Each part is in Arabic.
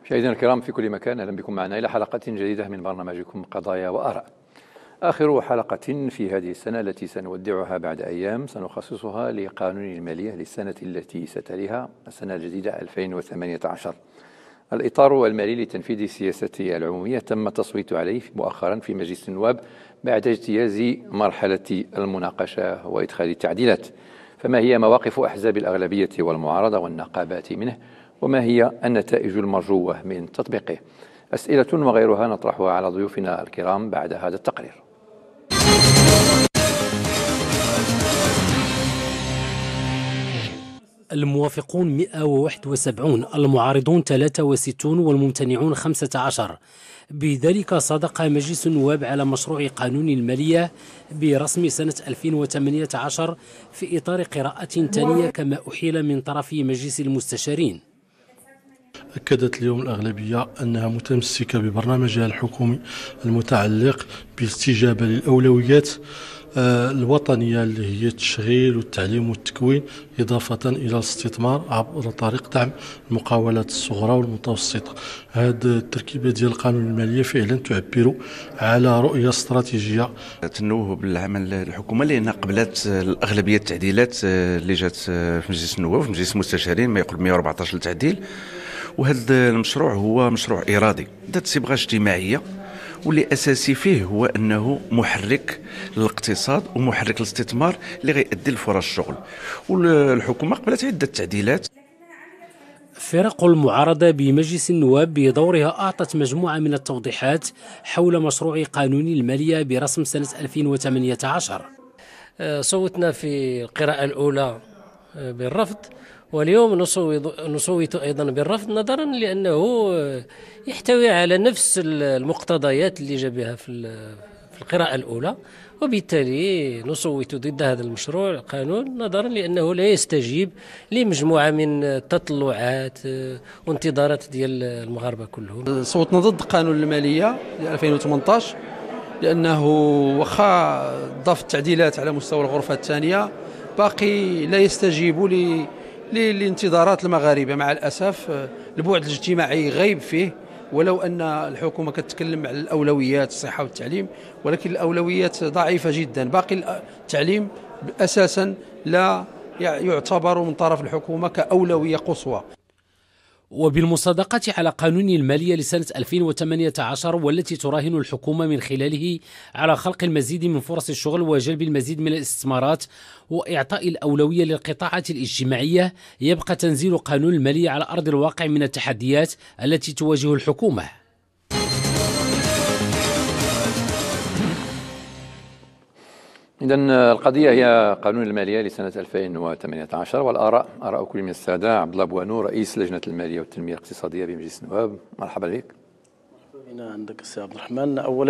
مشاهدينا الكرام في كل مكان، أهلا بكم معنا إلى حلقة جديدة من برنامجكم قضايا وآراء. آخر حلقة في هذه السنة التي سنودعها بعد أيام سنخصصها لقانون المالية للسنة التي ستليها السنة الجديدة 2018. الإطار المالي لتنفيذ السياسة العمومية تم التصويت عليه مؤخرا في مجلس النواب بعد اجتياز مرحلة المناقشة وإدخال التعديلات. فما هي مواقف أحزاب الأغلبية والمعارضة والنقابات منه؟ وما هي النتائج المرجوة من تطبيقه؟ أسئلة وغيرها نطرحها على ضيوفنا الكرام بعد هذا التقرير. الموافقون 171، المعارضون 63 والممتنعون 15. بذلك صادق مجلس النواب على مشروع قانون المالية برسم سنة 2018 في إطار قراءة ثانية كما أحيل من طرف مجلس المستشارين. أكدت اليوم الأغلبية أنها متمسكة ببرنامجها الحكومي المتعلق بالاستجابة للأولويات الوطنية اللي هي التشغيل والتعليم والتكوين، إضافة إلى الاستثمار عبر طريق دعم المقاولات الصغرى والمتوسطة. هذه التركيبة ديال القانون المالية فعلا تعبر على رؤية استراتيجية تنوه بالعمل الحكومة، لأنها قبلت الأغلبية التعديلات اللي جات في مجلس النواب وفي مجلس المستشارين، ما يقرب 114 تعديل. وهذا المشروع هو مشروع إرادي ذات صبغة اجتماعية، واللي أساسي فيه هو أنه محرك للاقتصاد ومحرك الاستثمار اللي غيؤدي لفرص الشغل. والحكومة قبلت عدة تعديلات. فرق المعارضة بمجلس النواب بدورها أعطت مجموعة من التوضيحات حول مشروع قانون المالية برسم سنة 2018. صوتنا في القراءة الأولى بالرفض، واليوم نصوت أيضا بالرفض نظرا لأنه يحتوي على نفس المقتضيات اللي جاء بها في القراءة الأولى، وبالتالي نصوت ضد هذا المشروع القانون نظرا لأنه لا يستجيب لمجموعة من التطلعات وانتظارات ديال المغاربة كلهم. صوتنا ضد قانون المالية 2018 لأنه وخا ضاف التعديلات على مستوى الغرفة الثانية باقي لا يستجيب لانتظارات المغاربة. مع الأسف البعد الاجتماعي غيب فيه، ولو أن الحكومة كتتكلم على الأولويات الصحة والتعليم، ولكن الأولويات ضعيفة جدا. باقي التعليم أساسا لا يعتبر من طرف الحكومة كأولوية قصوى. وبالمصادقة على قانون المالية لسنة 2018 والتي تراهن الحكومة من خلاله على خلق المزيد من فرص الشغل وجلب المزيد من الاستثمارات وإعطاء الأولوية للقطاعات الاجتماعية، يبقى تنزيل قانون المالية على أرض الواقع من التحديات التي تواجه الحكومة. إذن القضية هي قانون المالية لسنة 2018، والآراء آراء كل من السادة. عبد الله بوانو، رئيس لجنة المالية والتنمية الاقتصادية بمجلس النواب، مرحبا بك. هنا عندك السي عبد الرحمن. أولا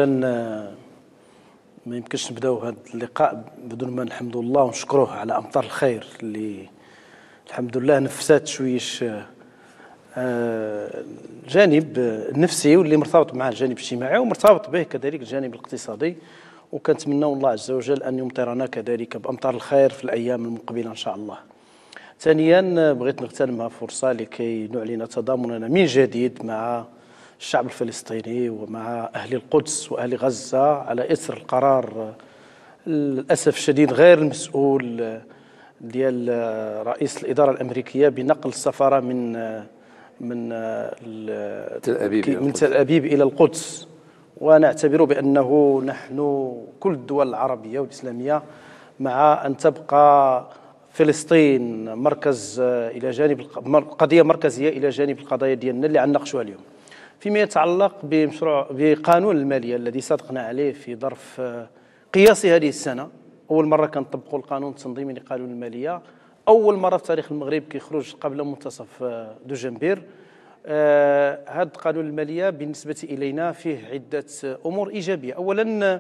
ما يمكنش نبداو هذا اللقاء بدون ما نحمد الله ونشكروه على أمطار الخير اللي الحمد لله نفسات شويش الجانب النفسي واللي مرتبط مع الجانب الاجتماعي ومرتبط به كذلك الجانب الاقتصادي، وكنتمنى الله عز وجل أن يمطرنا كذلك بأمطار الخير في الأيام المقبلة إن شاء الله. ثانيا بغيت نغتنمها فرصة لكي نعلن تضامننا من جديد مع الشعب الفلسطيني ومع أهل القدس وأهل غزة على إثر القرار للأسف الشديد غير المسؤول ديال رئيس الإدارة الأمريكية بنقل السفارة من تل أبيب إلى القدس. ونعتبر بأنه نحن كل الدول العربية والإسلامية مع أن تبقى فلسطين مركز إلى جانب قضية مركزية إلى جانب القضايا ديالنا اللي عناقشوها اليوم. فيما يتعلق بقانون المالية الذي صادقنا عليه في ظرف قياسي هذه السنة، أول مرة كنطبقوا القانون التنظيمي لقانون المالية، أول مرة في تاريخ المغرب كيخرج قبل منتصف دجنبر. هذا قانون المالية بالنسبة إلينا فيه عدة أمور إيجابية. أولا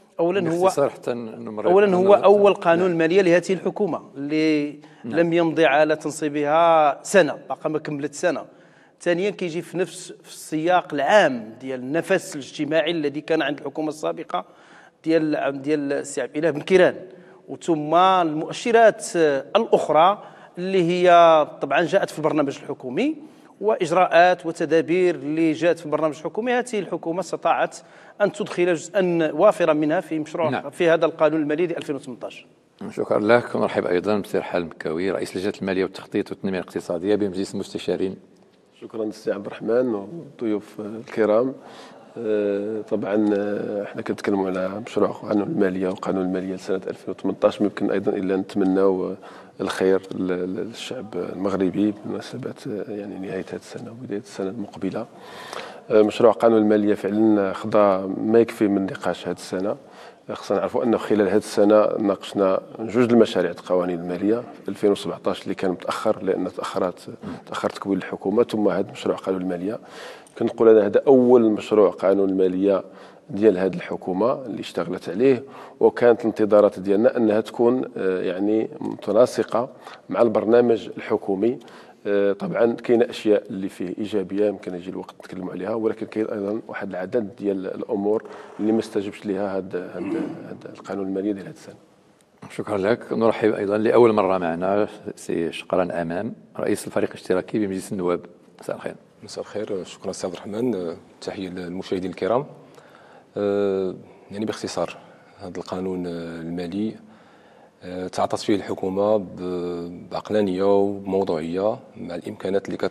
هو أول قانون مالية لهذه الحكومة اللي لم يمضي على تنصيبها سنة، باقا ما كملت سنة. ثانيا كيجي في نفس السياق العام ديال النفس الاجتماعي الذي كان عند الحكومة السابقة ديال السي عبد الإله بن كيران، وثم المؤشرات الأخرى اللي هي طبعا جاءت في البرنامج الحكومي واجراءات وتدابير اللي جات في البرنامج الحكومي، هذه الحكومه استطاعت ان تدخل جزءا وافرا منها في مشروع نعم. في هذا القانون المالي ل 2018. شكرا لك. نرحب ايضا بسير حال مكاوي، رئيس لجنه الماليه والتخطيط والتنميه الاقتصاديه بمجلس المستشارين. شكرا سي عبد الرحمن والضيوف الكرام. طبعا احنا كنتكلموا على مشروع قانون الماليه وقانون الماليه لسنه 2018، ممكن ايضا الا نتمناو الخير للشعب المغربي بمناسبه يعني نهايه هذه السنه وبدايه السنه المقبله. مشروع قانون الماليه فعلا خضع ما يكفي من نقاش هذه السنه. خصنا نعرفوا انه خلال هذه السنه ناقشنا جوج المشاريع القوانين الماليه في 2017 اللي كان متاخر لان تاخر تكوين الحكومه، ثم هذا مشروع قانون الماليه. كنقول انا هذا اول مشروع قانون الماليه ديال هذه الحكومه اللي اشتغلت عليه، وكانت الانتظارات ديالنا انها تكون يعني متناسقه مع البرنامج الحكومي. طبعا كاينه اشياء اللي فيه ايجابيه يمكن يجي الوقت نتكلموا عليها، ولكن كاين ايضا واحد العدد ديال الامور اللي ما استجبش لها هذا القانون المالي ديال هذه السنه. شكرا لك. نرحب ايضا لاول مره معنا سي شقران امام، رئيس الفريق الاشتراكي بمجلس النواب. مساء الخير. مساء الخير. شكرا سي عبد الرحمن. تحيه للمشاهدين الكرام. يعني باختصار هذا القانون المالي تعاطت فيه الحكومة بعقلانية وبموضوعية مع الإمكانات اللي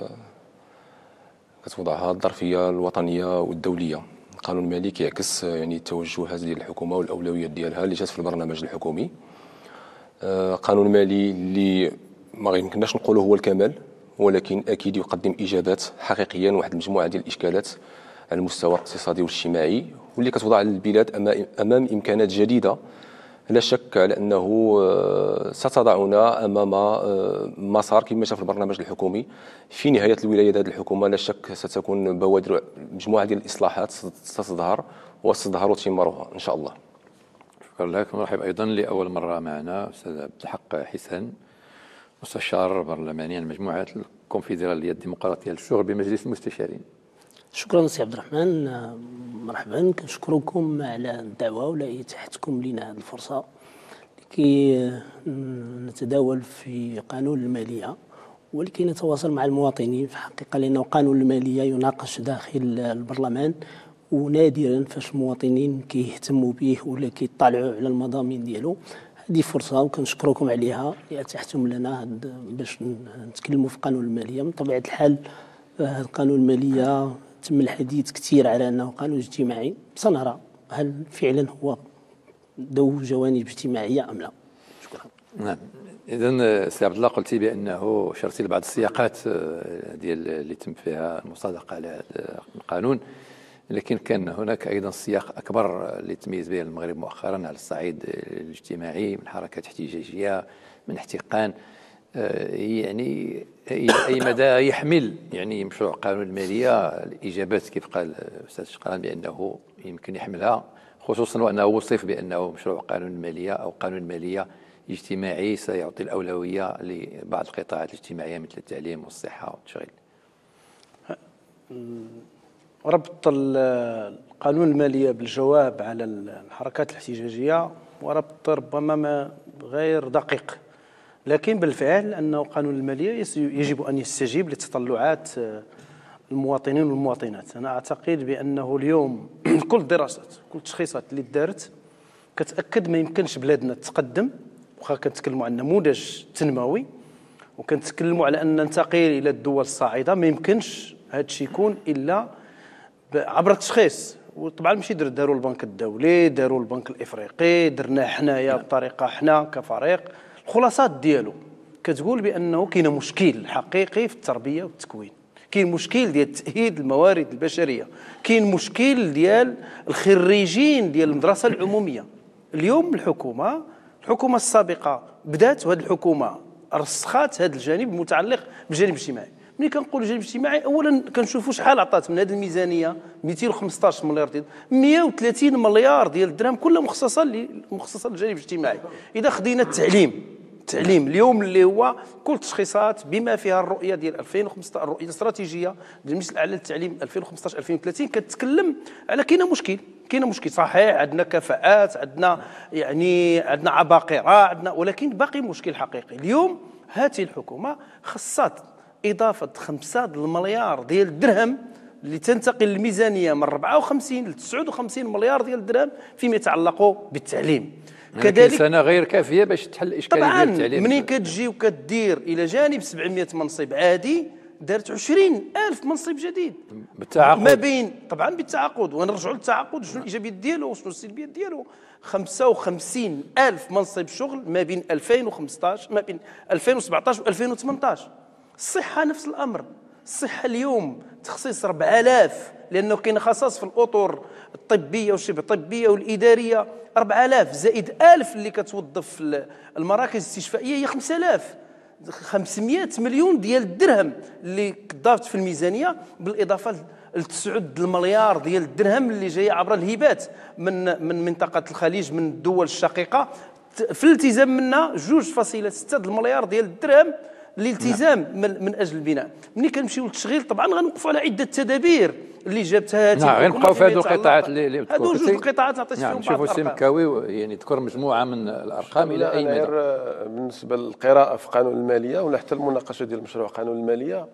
كتوضعها الظرفية الوطنية والدولية. القانون المالي كيعكس يعني التوجهات ديال الحكومة والأولويات ديالها اللي جات في البرنامج الحكومي. قانون مالي اللي ما يمكنناش نقولوا هو الكمال، ولكن أكيد يقدم إجابات حقيقية لواحد المجموعة ديال الإشكالات على المستوى الاقتصادي والاجتماعي، واللي كتوضع البلاد أمام إمكانات جديدة لا شك على أنه ستضعنا أمام مسار كما شاف البرنامج الحكومي. في نهاية الولاية هذه الحكومة لا شك ستكون بوادر مجموعة ديال الإصلاحات ستظهر وستظهر ثمارها إن شاء الله. شكرا لك. نرحب أيضا لأول مرة معنا أستاذ عبد الحق حسان، مستشار برلماني عن مجموعة الكونفدرالية الديمقراطية للشغل بمجلس المستشارين. شكرا سي عبد الرحمن. مرحبا، كنشكركم على الدعوه ولا اتاحتكم لنا هذه الفرصه لكي نتداول في قانون الماليه ولكي نتواصل مع المواطنين في الحقيقه، لانه قانون الماليه يناقش داخل البرلمان ونادرا فاش المواطنين كيهتموا به ولا كيطلعوا على المضامين ديالو. هذه فرصه وكنشكركم عليها اللي اتحتم لنا باش نتكلموا في قانون الماليه. من طبيعه الحال هذا القانون الماليه تم الحديث كثير على انه قانون اجتماعي، سنرى هل فعلا هو ذو جوانب اجتماعيه ام لا. شكرا. نعم، اذا سي عبد الله قلتي بانه شرتي لبعض السياقات ديال اللي تم فيها المصادقه على هذا القانون، لكن كان هناك ايضا سياق اكبر اللي تميز به المغرب مؤخرا على الصعيد الاجتماعي، من حركات احتجاجيه، من احتقان. يعني اي مدى يحمل يعني مشروع قانون الماليه الاجابات كيف قال الاستاذ شقران بانه يمكن يحملها، خصوصا وانه وصف بانه مشروع قانون الماليه او قانون الماليه اجتماعي سيعطي الاولويه لبعض القطاعات الاجتماعيه مثل التعليم والصحه والتشغيل. ربط القانون الماليه بالجواب على الحركات الاحتجاجيه وربط ربما غير دقيق، لكن بالفعل أنه قانون المالية يجب أن يستجيب لتطلعات المواطنين والمواطنات. أنا أعتقد بأنه اليوم كل الدراسات كل التشخيصات اللي دارت كتأكد ما يمكنش بلادنا تقدم، وخا كنتكلموا عن نموذج تنموي وكنتكلموا على أن ننتقل إلى الدول الصاعدة، ما يمكنش هذا الشيء يكون إلا عبر التشخيص. وطبعا ماشي داروا البنك الدولي، داروا البنك الإفريقي، درنا حنايا بطريقة حنا كفريق. الخلاصات ديالو كتقول بانه كاين مشكل حقيقي في التربيه والتكوين، كاين مشكل ديال تاهيل الموارد البشريه، كاين مشكل ديال الخريجين ديال المدرسه العموميه. اليوم الحكومه السابقه بدات، وهذه الحكومه رسخات هذا الجانب المتعلق بالجانب الاجتماعي. ملي كنقولوا الجانب الاجتماعي اولا كنشوفوا شحال عطات من هذه الميزانيه، 215 مليار ديال 130 مليار ديال الدرهم كلها مخصصه للجانب الاجتماعي. اذا خدينا التعليم اليوم اللي هو كل تشخيصات بما فيها الرؤيه ديال 2015 الرؤيه الاستراتيجيه ديال المجلس الاعلى للتعليم 2015 2030 كتتكلم على كاين مشكل صحيح، عندنا كفاءات، عندنا عباقره، ولكن باقي مشكل حقيقي. اليوم هذه الحكومه خصات اضافه 5 المليار ديال الدرهم اللي تنتقل الميزانيه من 54 ل 59 مليار ديال الدرهم فيما يتعلق بالتعليم. كذلك سنه غير كافيه باش تحل الاشكاليه ديال التعليم. طبعا ملي كتجي وكدير الى جانب 700 منصب عادي دارت 20,000 منصب جديد بالتعاقد، ما بين طبعا بالتعاقد. ونرجعوا للتعاقد شنو الايجابيات ديالو وشنو السلبيات ديالو. 55,000 منصب شغل ما بين 2015 ما بين 2017 و 2018. الصحه نفس الامر. الصحه اليوم تخصيص 4000 لانه كاين خصاص في الاطر الطبيه والشبه الطبيه والاداريه 4000 زائد 1000 اللي كتوظف في المراكز الاستشفائيه هي 5000. 500 مليون ديال الدرهم اللي ضافت في الميزانيه بالاضافه ل 9 المليار ديال الدرهم اللي جايه عبر الهبات من منطقه الخليج من الدول الشقيقه. في الالتزام منا 2.6 المليار ديال الدرهم للالتزام من اجل البناء. ملي كنمشيو للتشغيل طبعا غنوقفوا على عده تدابير اللي جابتها هذه. غنبقاو في هذو القطاعات اللي هذو جوج القطاعات عطيت فيهم بعض نشوفوا السي مكاوي يعني ذكر مجموعه من الارقام الى اي مدى. بالنسبه للقراءه في قانون الماليه ولا حتى المناقشه ديال مشروع قانون الماليه،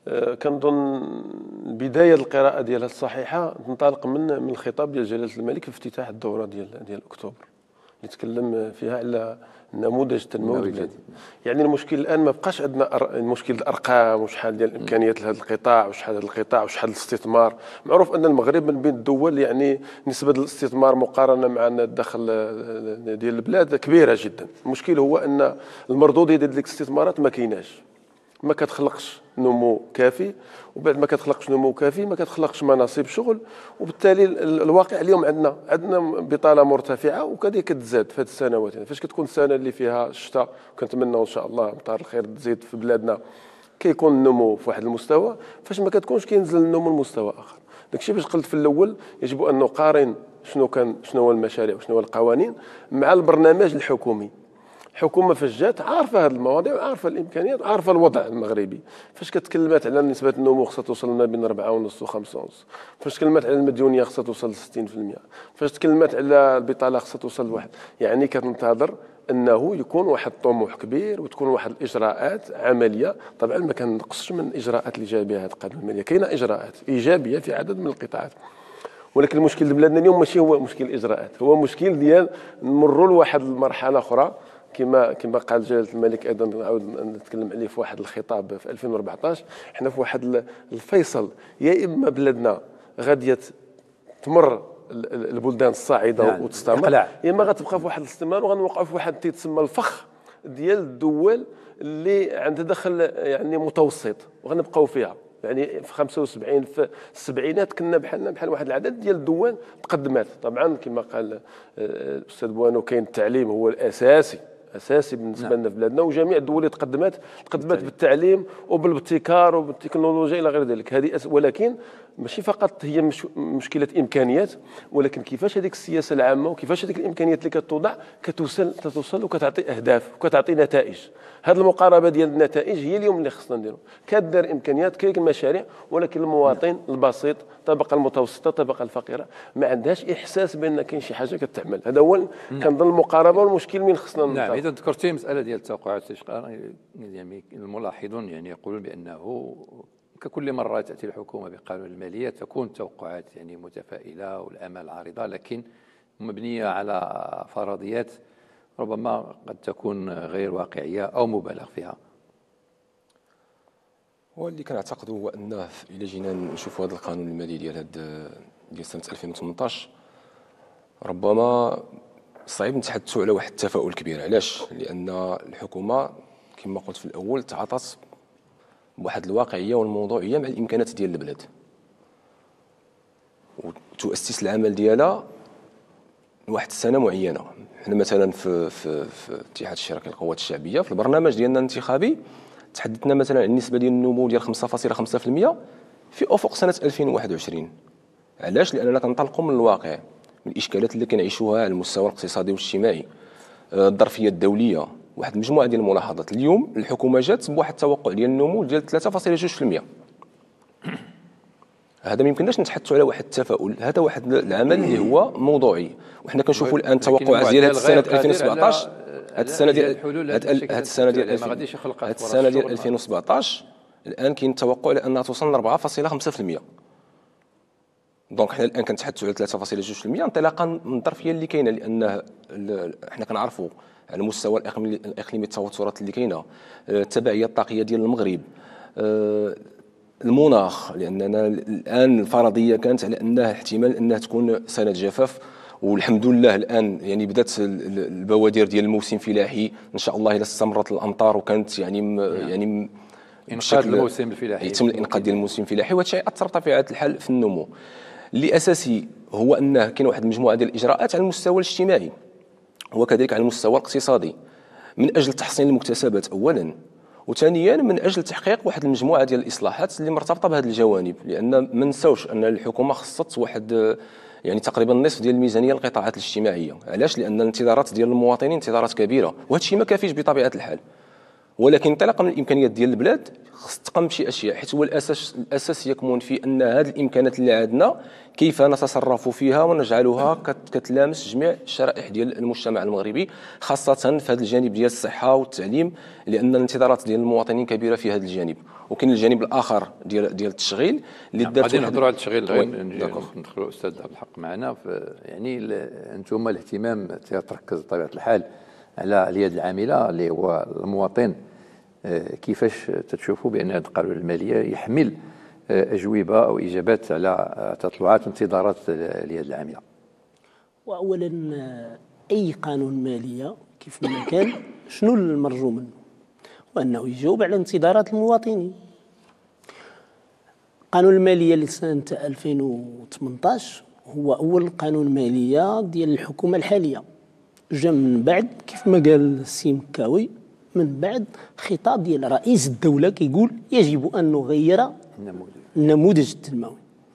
كنظن بدايه القراءه ديالها الصحيحه تنطلق من الخطاب ديال جلاله الملك في افتتاح الدوره ديال اكتوبر اللي تكلم فيها على النموذج التنموي البلادي. يعني المشكل الان ما بقاش عندنا مشكل الارقام وشحال ديال الامكانيات لهذا القطاع وشحال هذا القطاع وشحال الاستثمار. معروف ان المغرب من بين الدول يعني نسبه الاستثمار مقارنه مع الدخل ديال البلاد كبيره جدا. المشكل هو ان المردوديه ديال ديك الاستثمارات ما كايناش، ما كتخلقش نمو كافي، وبعد ما كتخلقش نمو كافي ما كتخلقش مناصب شغل، وبالتالي الواقع اليوم عندنا بطاله مرتفعه وكذلك كتزاد في هذه السنوات. يعني فاش كتكون السنه اللي فيها الشتاء وكنتمنوا ان شاء الله امطار الخير تزيد في بلادنا كيكون النمو في واحد المستوى، فاش ما كتكونش كينزل النمو لمستوى اخر. داكشي باش قلت في الاول يجب ان نقارن شنو هو المشاريع وشنو هو القوانين مع البرنامج الحكومي. الحكومه فاش جات عارفه هذه المواضيع وعارفه الامكانيات وعارفه الوضع المغربي. فاش كتكلمات على نسبه النمو خصها توصل ما بين 4.5 و 5.5، فاش تكلمات على المديونيه خصها توصل ل 60%، فاش تكلمات على البطاله خصها توصل لواحد. يعني كتنتظر انه يكون واحد الطموح كبير وتكون واحد الاجراءات عمليه. طبعا ما كنقصش من الاجراءات اللي جاي بها هذا القانون الماليه، كاينه اجراءات ايجابيه في عدد من القطاعات، ولكن المشكل ديال بلادنا اليوم ماشي هو مشكل الاجراءات، هو مشكل ديال نمروا لواحد المرحله اخرى كما قال جلاله الملك. ايضا نعاود نتكلم عليه في واحد الخطاب في 2014. حنا في واحد الفيصل، يا اما بلادنا غاديه تمر البلدان الصاعده وتستمر، يا اما غتبقى في واحد الاستمرار وغنوقعوا في واحد تيتسمى الفخ ديال الدول اللي عندها دخل يعني متوسط وغنبقاو فيها. يعني في 75 في السبعينات كنا بحال واحد العدد ديال الدول تقدمات. طبعا كما قال الاستاذ بوانو كاين التعليم هو الاساسي بالنسبه لنا في بلادنا، وجميع الدول اللي تقدمت بالتعليم وبالابتكار وبالتكنولوجيا الى غير ذلك. هذه ولكن ماشي فقط هي مشكله امكانيات، ولكن كيفاش هذيك السياسه العامه وكيفاش هذيك الامكانيات اللي كتوضع كتوصل وكتعطي اهداف وكتعطي نتائج. هذه المقاربه ديال النتائج هي اليوم اللي خصنا نديرو. كدار امكانيات كاين مشاريع، ولكن المواطن البسيط، الطبقه المتوسطه، الطبقه الفقيره ما عندهاش احساس بان كاين شي حاجه كتعمل. هذا هو كنظن المقاربه والمشكل من خصنا نطرح. نعم، اذا ذكرتي مساله ديال التوقعات يعني الملاحظون يعني يقولون بانه ككل مرة تأتي الحكومة بقانون المالية تكون توقعات يعني متفائلة والآمال عارضة، لكن مبنية على فرضيات ربما قد تكون غير واقعية أو مبالغ فيها. واللي كنعتقد هو أنه إلا جينا نشوفوا هذا القانون المالي ديال سنة 2018 ربما صعيب نتحدثوا على واحد التفاؤل كبير. علاش؟ لأن الحكومة كما قلت في الأول تعاطت بواحد الواقعيه والموضوعيه مع الامكانات ديال البلاد وتؤسس العمل ديالها لواحد السنه معينه. حنا مثلا في اتحاد الشركه للقوات الشعبيه في البرنامج ديالنا الانتخابي تحدثنا مثلا عن النسبه ديال النمو ديال 5.5% في افق سنه 2021. علاش؟ لاننا كنطلقوا من الواقع، من الاشكالات اللي كنعيشوها على المستوى الاقتصادي والاجتماعي، الظرفيه الدوليه، واحد المجموعه ديال الملاحظات. اليوم الحكومه جات بواحد التوقع ديال النمو ديال 3.2%. هذا ما يمكنناش نتحدثوا على واحد التفاؤل، هذا واحد العمل اللي هو موضوعي. وحنا كنشوفوا الان توقعات ديال هذه السنه 2017، هذه السنه ديال 2017 الان كاين التوقع على انها توصل ل 4.5%. دونك حنا الان كنتحدثوا على 3.2% انطلاقا من الظرفيه اللي كاينه، لان حنا كنعرفوا على مستوى الاقليمي التوترات اللي كاينه، التبعيه الطاقيه ديال المغرب، المناخ، لاننا الان الفرضيه كانت على انها احتمال انها تكون سنه جفاف، والحمد لله الان يعني بدات البوادر ديال الموسم الفلاحي ان شاء الله اذا استمرت الامطار وكانت يعني انقاذ الموسم الفلاحي، يتم الانقاذ ديال الموسم الفلاحي، وهذا الشيء اثر بطبيعه الحال في النمو. اللي اساسي هو انه كاين واحد المجموعه ديال الاجراءات على المستوى الاجتماعي وكذلك على المستوى الاقتصادي من اجل تحسين المكتسبات اولا، وثانيا من اجل تحقيق واحد المجموعه ديال الاصلاحات اللي مرتبطه بهذه الجوانب، لان ما نساوش ان الحكومه خصت واحد يعني تقريبا النصف ديال الميزانيه للقطاعات الاجتماعيه. علاش؟ لان الانتظارات ديال المواطنين انتظارات كبيره، وهذا الشيء ما كافيش بطبيعه الحال، ولكن انطلاقا من الامكانيات ديال البلاد خص تقام بشي اشياء، حيت هو الاساس يكمن في ان هذه الامكانات اللي عندنا كيف نتصرف فيها ونجعلها كتلامس جميع الشرائح ديال المجتمع المغربي، خاصه في هذا الجانب ديال الصحه والتعليم، لان الانتظارات ديال المواطنين كبيره في هذا الجانب. وكاين الجانب الاخر ديال التشغيل اللي دارت. غادي نهضروا على التشغيل، غير ندخلوا استاذ عبد الحق معنا. يعني انتم الاهتمام تركز بطبيعه الحال على اليد العامله اللي هو المواطن، كيفاش تتشوفوا بان هذا القانون الماليه يحمل اجوبه او اجابات على تطلعات وانتظارات اليد العامله؟ واولا اي قانون ماليه كيف ما كان شنو المرجو منه؟ وانه يجاوب على انتظارات المواطنين. قانون الماليه لسنه 2018 هو اول قانون ماليه ديال الحكومه الحاليه، جا من بعد كيف ما قال السي مكاوي، من بعد خطاب ديال رئيس الدوله كيقول يجب ان نغير النموذج التنموي.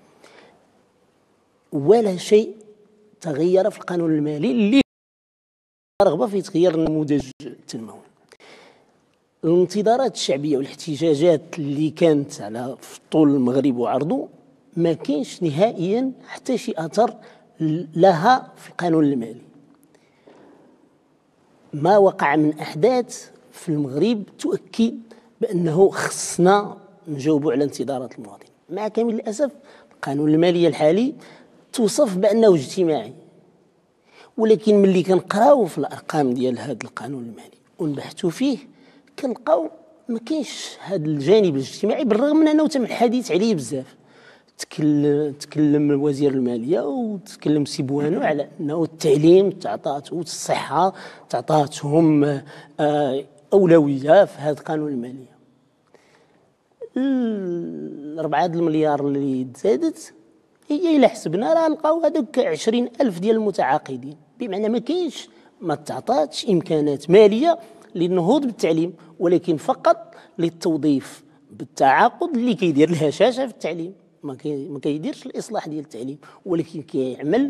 ولا شيء تغير في القانون المالي اللي رغبه في تغيير النموذج التنموي. الانتظارات الشعبيه والاحتجاجات اللي كانت على في طول المغرب وعرضه ما كاينش نهائيا حتى شي اثر لها في القانون المالي. ما وقع من احداث في المغرب تؤكد بانه خصنا نجاوبوا على انتظارات المواطنين. مع كامل الاسف القانون المالي الحالي توصف بانه اجتماعي، ولكن ملي كنقراو في الارقام ديال هذا القانون المالي ونبحثوا فيه كنلقاو ما كاينش هذا الجانب الاجتماعي، بالرغم من انه تم الحديث عليه بزاف. تكلم وزير الماليه وتكلم سي بوانو على انه التعليم تعطات والصحه تعطاتهم اولويه في هذا القانون الماليه. 4 المليار اللي تزادت هي الا حسبنا راه نلقاو هذوك 20,000 ديال المتعاقدين، بمعنى ما تعطاتش امكانات ماليه للنهوض بالتعليم، ولكن فقط للتوظيف بالتعاقد اللي كيدير الهشاشه في التعليم. ما كيديرش الاصلاح ديال التعليم، ولكن كيعمل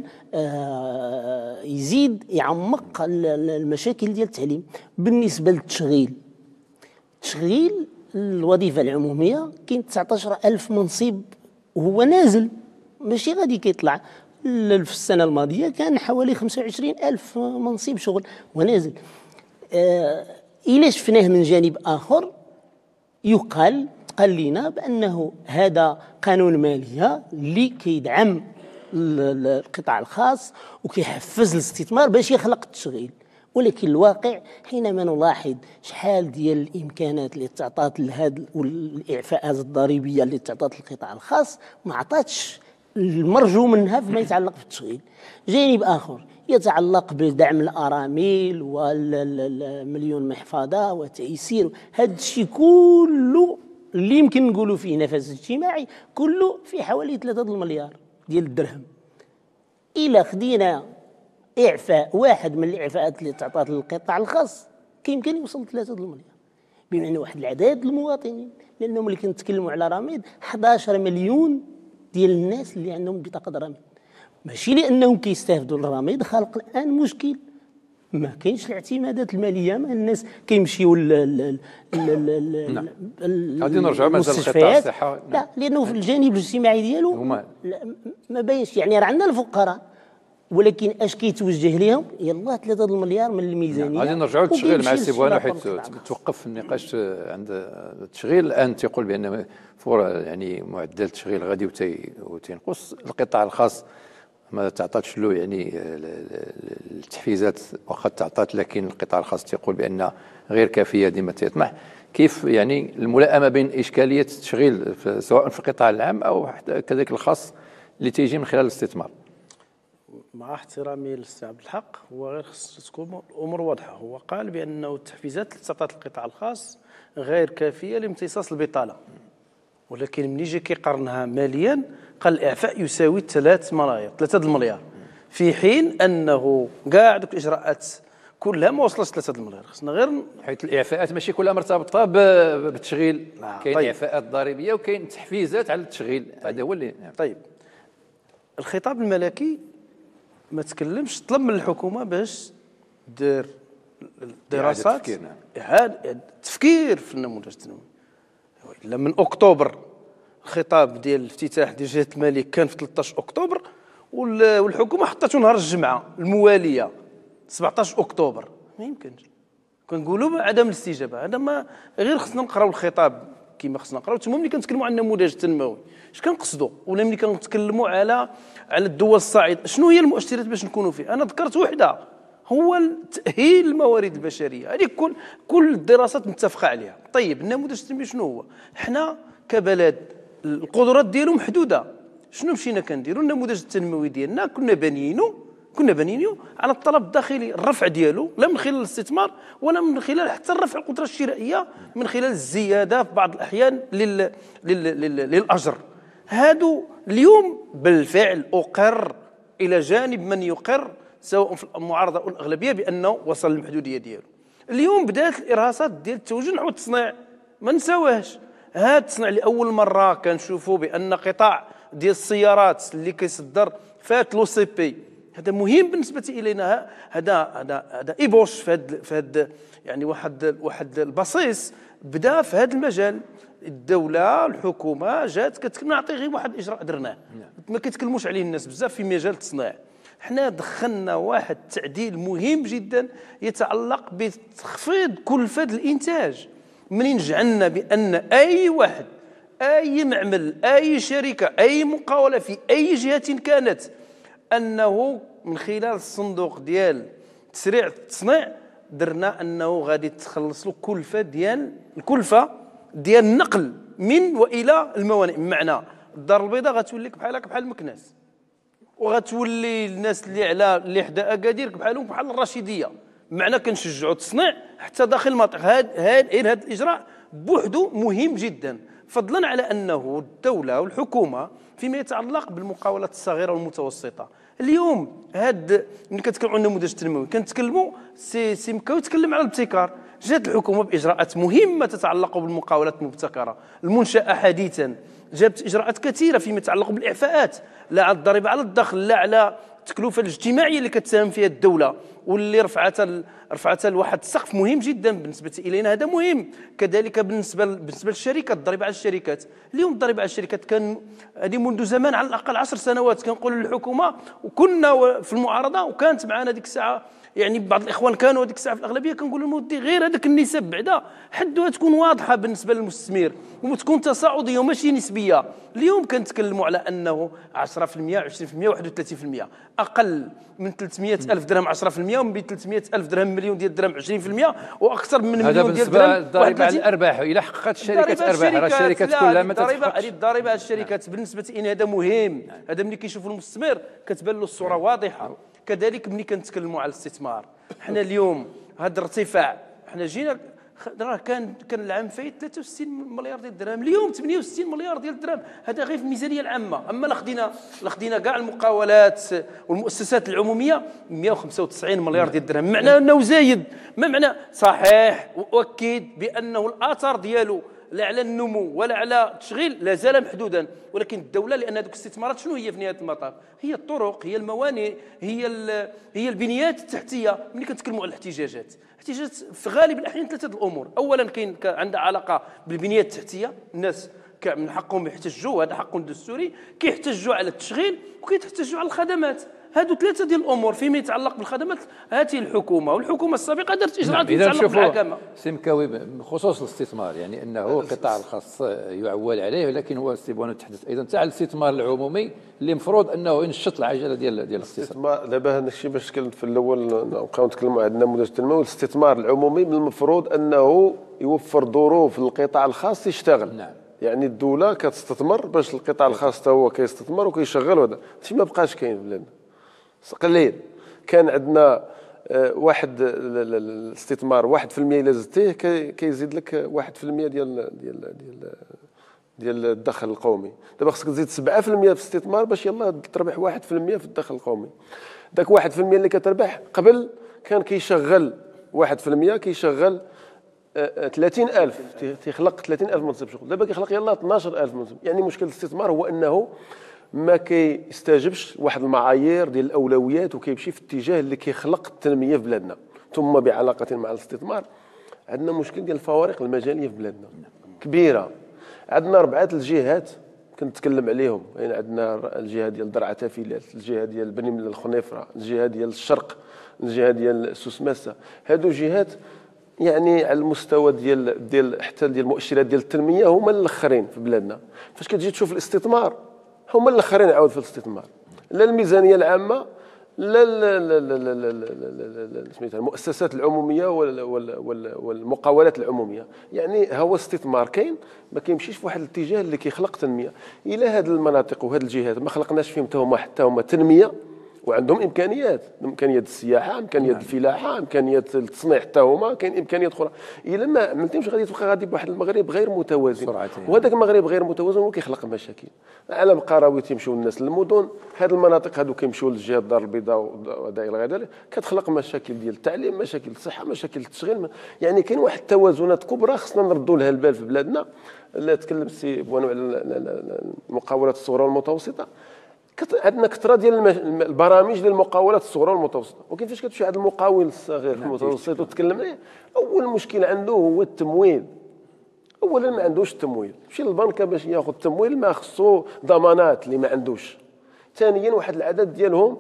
يزيد يعمق المشاكل ديال التعليم. بالنسبه للتشغيل، تشغيل الوظيفه العموميه كاين 19,000 منصب وهو نازل، ماشي غادي كيطلع. في السنه الماضيه كان حوالي 25,000 منصب شغل ونازل. إلا شفناه من جانب آخر قال لنا بأنه هذا قانون مالية اللي كيدعم القطاع الخاص وكيحفز الاستثمار باش يخلق التشغيل، ولكن الواقع حينما نلاحظ شحال ديال الامكانات اللي تعطات لهذا والاعفاءات الضريبيه اللي تعطات للقطاع الخاص ما عطاتش المرجو منها فيما يتعلق بالتشغيل. جانب اخر يتعلق بدعم الارامل والمليون محفظه وتيسير، هذا الشيء كله اللي يمكن نقولوا فيه نفس اجتماعي كله في حوالي 3 المليار ديال الدرهم. الى خدينا اعفاء واحد من الاعفاءات اللي تعطات للقطاع الخاص كيمكن يوصل 3 المليار، بمعنى واحد العدد المواطنين. لانه ملي كنتكلموا على رامد 11 مليون ديال الناس اللي عندهم بطاقه رامد، ماشي لانهم كيستافدوا الرامد. خلق الان مشكل، ما كاينش الاعتمادات الماليه مع الناس كيمشيو غادي نرجعوا مازال قطاع الصحه. لا، لانه في الجانب الاجتماعي ديالو ما باينش. يعني راه عندنا الفقراء ولكن اش كيتوجه لهم؟ يلاه 3 المليار من الميزانيه. غادي نرجعوا للتشغيل مع السي بوانو، حيت توقف النقاش عند التشغيل. الان تيقول بان فور يعني معدل التشغيل غادي وتينقص. القطاع الخاص ما تعطاتش له يعني التحفيزات، واخا تعطات، لكن القطاع الخاص تيقول بان غير كافيه ديما تيطمح. كيف يعني الملائمه بين اشكاليه التشغيل سواء في القطاع العام او كذلك الخاص اللي تيجي من خلال الاستثمار؟ مع احترامي للسي عبد الحق، هو غير خص تكون الامور واضحه. هو قال بانه التحفيزات اللي تعطات القطاع الخاص غير كافيه لامتصاص البطاله، ولكن ملي جا كيقارنها ماليا قال الاعفاء يساوي 3 المليار، في حين انه كاع دوك الاجراءات كلها ما وصلتش 3 المليار. خصنا غير حيث الاعفاءات ماشي كلها مرتبطه بالتشغيل. كاين طيب. اعفاءات ضريبيه وكاين تحفيزات على التشغيل. هذا هو اللي طيب. الخطاب الملكي ما تكلمش، طلب من الحكومه باش دير دراسات إعادة تفكير في النموذج التنموي. الا من اكتوبر الخطاب ديال الافتتاح ديال جهه الملك كان في 13 اكتوبر، والحكومه حطته نهار الجمعه المواليه 17 اكتوبر. ما يمكنش كنقولوا عدم الاستجابه. هذا ما غير خصنا نقراو الخطاب كما خصنا نقراو. ثم ملي كنتكلموا عن النموذج التنموي اش كنقصدوا؟ ولا ملي كنتكلموا على الدول الصاعده شنو هي المؤشرات باش نكونوا فيه؟ انا ذكرت وحده، هو تاهيل الموارد البشريه. هذه كل الدراسات متفقه عليها. طيب النموذج التنموي شنو هو؟ حنا كبلد القدرات ديالو محدوده. شنو مشينا كنديروا؟ النموذج التنموي ديالنا كنا بانيينو على الطلب الداخلي، الرفع ديالو لا من خلال الاستثمار ولا من خلال حتى الرفع القدره الشرائيه، من خلال الزياده في بعض الاحيان للاجر. هادو اليوم بالفعل اقر الى جانب من يقر سواء في المعارضه او الاغلبيه بانه وصل للمحدوديه ديالو. اليوم بدات الارهاصات ديال التوجه نحو التصنيع، ما نساوهاش. هذا التصنيع لاول مره كنشوفوا بان قطاع ديال السيارات اللي كيصدر فات لو سي بي، هذا مهم بالنسبه الينا. هذا ايبوش في هذا يعني واحد البصيص بدا في هذا المجال. الدوله الحكومه جات كتكلم، نعطي غير واحد الاجراء درناه ما كيتكلموش عليه الناس بزاف في مجال التصنيع. حنا دخلنا واحد التعديل مهم جدا يتعلق بتخفيض كلفه الانتاج. منين جعلنا بان اي واحد، اي معمل، اي شركه، اي مقاوله في اي جهه كانت، انه من خلال الصندوق ديال تسريع التصنيع درنا انه غادي تخلص له الكلفه ديال النقل من والى الموانئ. بمعنى الدار البيضاء غتولي بحال المكناس، وغتولي الناس اللي حدا اكادير بحال الرشيديه. بمعنى كنشجعوا التصنيع حتى داخل المناطق. هذا الاجراء بوحده مهم جدا، فضلا على انه الدوله والحكومه فيما يتعلق بالمقاولات الصغيره والمتوسطه. اليوم ملي كنتكلموا عن النموذج التنموي كنتكلموا سي مكاوي يتكلم على الابتكار. جات الحكومه باجراءات مهمه تتعلق بالمقاولات المبتكره. المنشاه حديثا جابت اجراءات كثيره فيما يتعلق بالاعفاءات، لا على الضريبه على الدخل، لا على التكلفه الاجتماعيه اللي كتساهم فيها الدوله، واللي رفعتها لواحد السقف مهم جدا بالنسبه الينا. هذا مهم كذلك بالنسبه للشركات. الضريبه على الشركات اليوم، الضريبه على الشركات كان هذه منذ زمان على الاقل 10 سنوات كنقولوا للحكومه، وكنا في المعارضه وكانت معنا ديك الساعه يعني بعض الاخوان كانوا هذيك الساعه في الاغلبيه كنقولوا لهم ودي غير هذاك النسب بعدا حدوها تكون واضحه بالنسبه للمستثمر وتكون تصاعديه وماشي نسبيه. اليوم كنتكلموا على انه 10%، 20%، 31%، اقل من 300,000 درهم 10%، ومن 300,000 درهم مليون ديال الدرهم 20%، واكثر من مليون ديال الدرهم. هذا بالنسبه للضريبه على الارباح. الى حققت الشركات ارباح، راه الشركات كلها ما تتحققش. الضريبه على الشركات بالنسبه لي هذا مهم. هذا ملي كيشوف المستثمر كتبان له الصوره واضحه. كذلك ملي كنتكلموا على الاستثمار، حنا اليوم هذا الارتفاع، حنا جينا راه كان العام فايت 63 مليار ديال الدرهم، اليوم 68 مليار ديال الدرهم. هذا غير في الميزانيه العامه. اما لا خدينا كاع المقاولات والمؤسسات العموميه 195 مليار ديال الدرهم. معناه انه زايد. ما معنى صحيح واؤكد بانه الاثر ديالو لا على النمو ولا على التشغيل لا زال محدودا، ولكن الدوله لان هذوك الاستثمارات شنو هي في نهايه المطاف؟ هي الطرق، هي الموانئ، هي البنيات التحتيه. ملي كنتكلموا على الاحتجاجات في غالب الاحيان 3 الامور. اولا كاين عندها علاقه بالبنيات التحتيه، الناس من حقهم يحتجوا، هذا حق دستوري، كيحتجوا على التشغيل وكيحتجوا على الخدمات. هادو ثلاثه ديال الامور فيما يتعلق بالخدمات. هذه الحكومه والحكومه السابقه دارت اجراءات تتعلق بالحكامه. سمكاوي بخصوص الاستثمار، يعني انه القطاع الخاص يعول عليه، ولكن هو استبوان يتحدث ايضا تاع الاستثمار العمومي اللي مفروض انه ينشط العجله ديال الاستثمار. دابا هذا الشيء باش تكلمت في الاول نبقاو نتكلموا على النموذج التنموي. الاستثمار العمومي من المفروض انه يوفر ظروف للقطاع الخاص يشتغل. نعم. يعني الدوله كتستثمر باش القطاع الخاص حتى هو كيستثمر وكيشغل، وهذا الشيء ما بقاش كاين في بلادنا قليل. كان عندنا واحد الاستثمار 1% الا زدتيه كيزيد لك 1% ديال الدخل القومي. دابا خصك تزيد 7% في الاستثمار باش يلاه تربح 1% في الدخل القومي. داك 1% اللي كتربح قبل كان كيشغل 1% كيشغل 30,000 تيخلق 30,000 منصب شغل. دابا كيخلق يلاه 12,000 منصب. يعني مشكل الاستثمار هو انه ما كيستجبش واحد المعايير ديال الاولويات وكيمشي في الاتجاه اللي كيخلق التنميه في بلادنا. ثم بعلاقه مع الاستثمار عندنا مشكل ديال الفوارق المجاليه في بلادنا كبيره. عندنا 4 الجهات كنتكلم عليهم، يعني عندنا الجهه ديال درعا تافيلات، الجهه ديال بني من الخنيفره، الجهه ديال الشرق، الجهه ديال سوسماسه. هادو جهات يعني على المستوى ديال حتى ديال المؤشرات ديال التنميه هما الاخرين في بلادنا. فاش كتجي تشوف الاستثمار هما الاخرين عاود في الاستثمار، لا الميزانيه العامه لا سميتها المؤسسات العموميه والمقاولات العموميه. يعني هو استثمار كاين ما كيمشيش في واحد الاتجاه اللي كيخلق تنميه. الى هذه المناطق وهذه الجهات ما خلقناش فيهم حتى هما تنميه، وعندهم امكانيات السياحه، امكانيات الفلاحه، امكانيات التصنيع حتى هما، كاين امكانيات اخرى. الا ما عملتيهمش غادي تبقى غادي بواحد المغرب غير متوازن، وهذاك المغرب غير متوازن هو كيخلق مشاكل. على القراوي تيمشيو الناس للمدن، هذه المناطق هادو كيمشيو للجهه الدار البيضاء ودائره غير ذلك، كتخلق مشاكل ديال التعليم، مشاكل الصحه، مشاكل التشغيل. يعني كاين واحد التوازنات كبرى خصنا نردوا لها البال في بلادنا. لا تكلم السي بوانو على المقاولات الصغرى والمتوسطه، عندنا كثره ديال البرامج ديال المقاولات الصغرى والمتوسطه، ولكن فاش كتمشي عند المقاول الصغير المتوسط وتتكلم عليه، اول مشكل عنده هو التمويل. اولا ما عندوش التمويل، مشي للبنكه باش ياخذ التمويل ما خصو ضمانات اللي ما عندوش. ثانيا واحد العدد ديالهم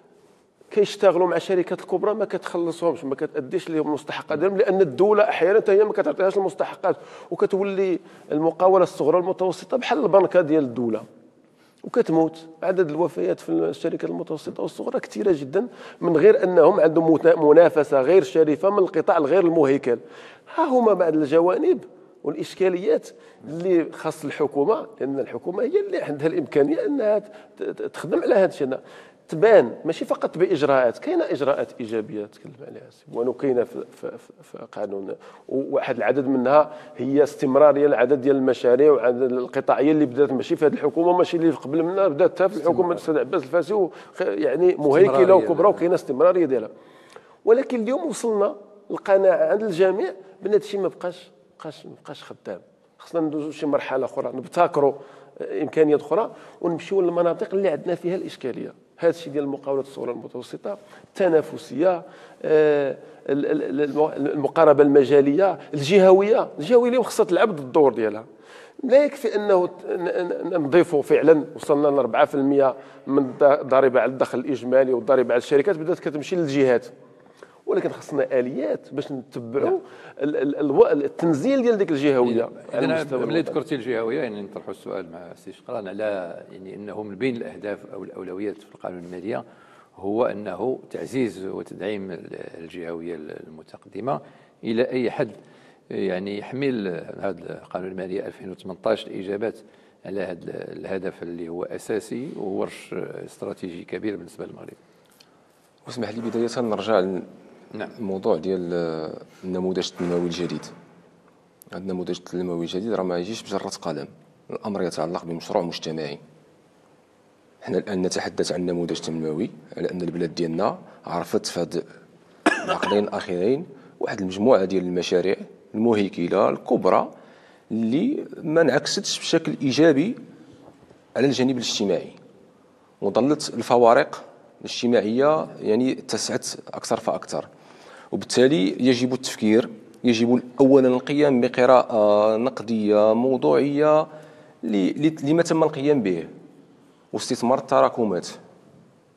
كيشتغلوا مع شركات الكبرى ما كتخلصهمش، ما كتاديش لهم المستحقات ديالهم، لان الدوله احيانا حتى هي ما كتعطيهاش المستحقات، وكتولي المقاوله الصغرى والمتوسطه بحال البنكه ديال الدوله وكتموت. عدد الوفيات في الشركات المتوسطه والصغرى كثيره جدا، من غير انهم عندهم منافسه غير شريفه من القطاع الغير المهيكل. ها هما بعض الجوانب والاشكاليات اللي خاص الحكومه، لان الحكومه هي اللي عندها الامكانيه انها تخدم على هذا الشيء، تبان ماشي فقط باجراءات. كاينه اجراءات ايجابيه تكلم عليها وانه كاينه في قانون، وواحد العدد منها هي استمراريه العدد ديال المشاريع وعدد القطاعيه اللي بدات ماشي في هذه الحكومه، ماشي اللي قبل منها، بدات في الحكومه الاستاذ عباس الفاسي، يعني مهيكله وكبرى وكاينه استمراريه ديالها. ولكن اليوم وصلنا القناعه عند الجميع بان هذا الشيء ما بقاش خدام. خصنا ندوزو شي مرحله اخرى، نبتكروا امكانيات اخرى ونمشيو للمناطق اللي عندنا فيها الاشكاليه. هذا الشيء ديال المقاولات الصغرى والمتوسطه، التنافسيه، المقاربه المجاليه، الجهويه اليوم خصها تلعب الدور ديالها. لا يكفي انه نضيفوا فعلا وصلنا ل 4% من الضريبه على الدخل الاجمالي والضريبه على الشركات بدات كتمشي للجهات، ولكن خصنا اليات باش نتبعوا التنزيل ديال ديك الجهويه. ملي ذكرتي الجهويه يعني نطرحوا السؤال مع السي شقران على يعني انه من بين الاهداف او الاولويات في القانون الماليه هو انه تعزيز وتدعيم الجهويه المتقدمه. الى اي حد يعني يحمل هذا القانون الماليه 2018 الاجابات على هذا الهدف اللي هو اساسي وهو استراتيجي كبير بالنسبه للمغرب؟ واسمح لي بدايه نرجع الموضوع ديال النموذج التنموي الجديد. هذا النموذج التنموي الجديد راه ما يجيش بجرة قلم، الامر يتعلق بمشروع مجتمعي. احنا الان نتحدث عن نموذج تنموي على ان البلاد ديالنا عرفت في هذا العقدين الاخيرين واحد المجموعه ديال المشاريع المهيكله الكبرى اللي ما انعكستش بشكل ايجابي على الجانب الاجتماعي، وظلت الفوارق الاجتماعيه يعني اتسعت اكثر فاكثر. وبالتالي يجب التفكير، يجب اولا القيام بقراءه نقديه موضوعيه لما تم القيام به واستثمار التراكمات.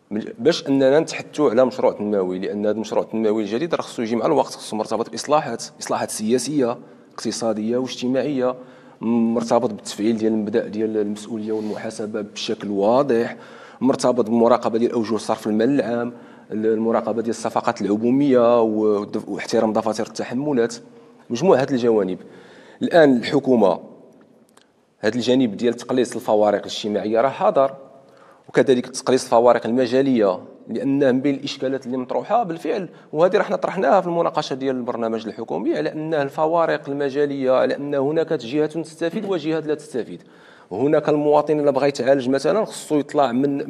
باش اننا نتحدثوا على مشروع تنموي، لان هذا المشروع التنموي الجديد راه خصو يجي مع الوقت، خصو مرتبط باصلاحات سياسيه اقتصاديه واجتماعيه، مرتبط بالتفعيل ديال المبدا ديال المسؤوليه والمحاسبه بشكل واضح، مرتبط بالمراقبه ديال اوجه صرف المال العام، المراقبه ديال الصفقات العموميه واحترام دفاتر التحملات، مجموعه هذه الجوانب. الان الحكومه هذا الجانب ديال تقليص الفوارق الاجتماعيه راه حاضر، وكذلك تقليص الفوارق المجاليه، لان من بين الاشكالات اللي مطروحه بالفعل، وهذه راه حنا طرحناها في المناقشه ديال البرنامج الحكومي، على ان الفوارق المجاليه، على ان هناك جهات تستفيد وجهات لا تستفيد. هناك المواطن اللي بغى يتعالج مثلا خصو يطلع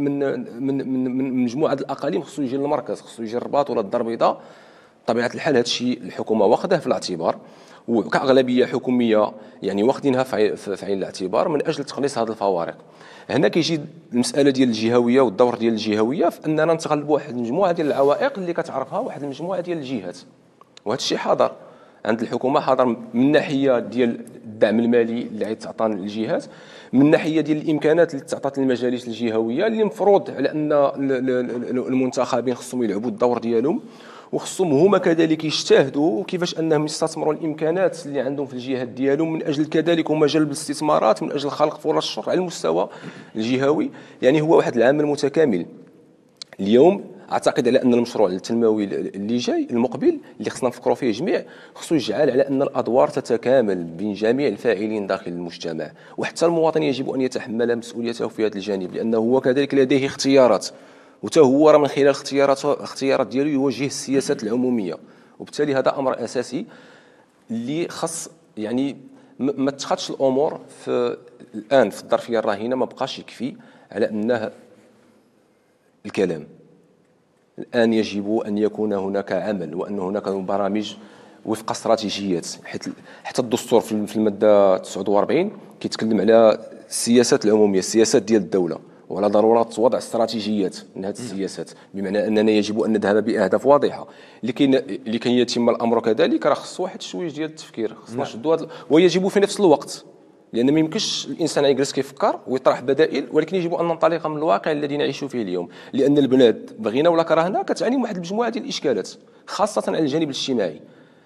من مجموعه الاقاليم، خصو يجي للمركز، خصو يجي للرباط ولا الدار البيضاء. بطبيعه الحال هذا الشيء الحكومه واخذه في الاعتبار، وكأغلبية حكومية يعني واخدينها في عين الاعتبار من أجل تقليص هذه الفوارق. هنا كيجي المسألة ديال الجهوية والدور ديال الجهوية في أننا نتغلبوا واحد المجموعة ديال العوائق اللي كتعرفها واحد المجموعة ديال الجهات، وهذا الشيء حاضر عند الحكومة، حاضر من ناحية ديال الدعم المالي اللي غيتعطى للجهات، من ناحية ديال الإمكانات اللي تعطات للمجالس الجهوية اللي مفروض على أن المنتخبين خصهم يلعبوا الدور ديالهم، وخصهم هما كذلك يجتهدوا كيفاش انهم يستثمروا الامكانات اللي عندهم في الجهات ديالهم، من اجل كذلك هما جلب الاستثمارات، من اجل خلق فرص شغل على المستوى الجهوي. يعني هو واحد العمل متكامل. اليوم اعتقد على ان المشروع التنموي اللي جاي المقبل اللي خصنا نفكروا فيه جميع خصو يجعل على ان الادوار تتكامل بين جميع الفاعلين داخل المجتمع، وحتى المواطن يجب ان يتحمل مسؤوليته في هذا الجانب، لانه هو كذلك لديه اختيارات، وتا هو راه من خلال اختيارات ديالو يوجه السياسات العموميه. وبالتالي هذا امر اساسي اللي خص يعني ما تخدش الامور في الان في الظرفيه الراهنه، ما بقاش يكفي على انه الكلام. الان يجب ان يكون هناك عمل، وان هناك برامج وفق استراتيجيات، حتى الدستور في الماده 49 كيتكلم على السياسات العموميه، السياسات ديال الدوله، وعلى ضروره وضع استراتيجيات من هذه السياسات، بمعنى اننا يجب ان نذهب باهداف واضحه. لكي يتم الامر كذلك راه خص واحد شويه ديال التفكير، خصنا نشدوا ويجب في نفس الوقت، لان ما يمكنش الانسان يجلس كيفكر ويطرح بدائل، ولكن يجب ان ننطلق من الواقع الذي نعيش فيه اليوم، لان البلاد بغينا ولا كرهنا كتعاني من واحد المجموعه ديال الاشكالات، خاصه على الجانب الاجتماعي.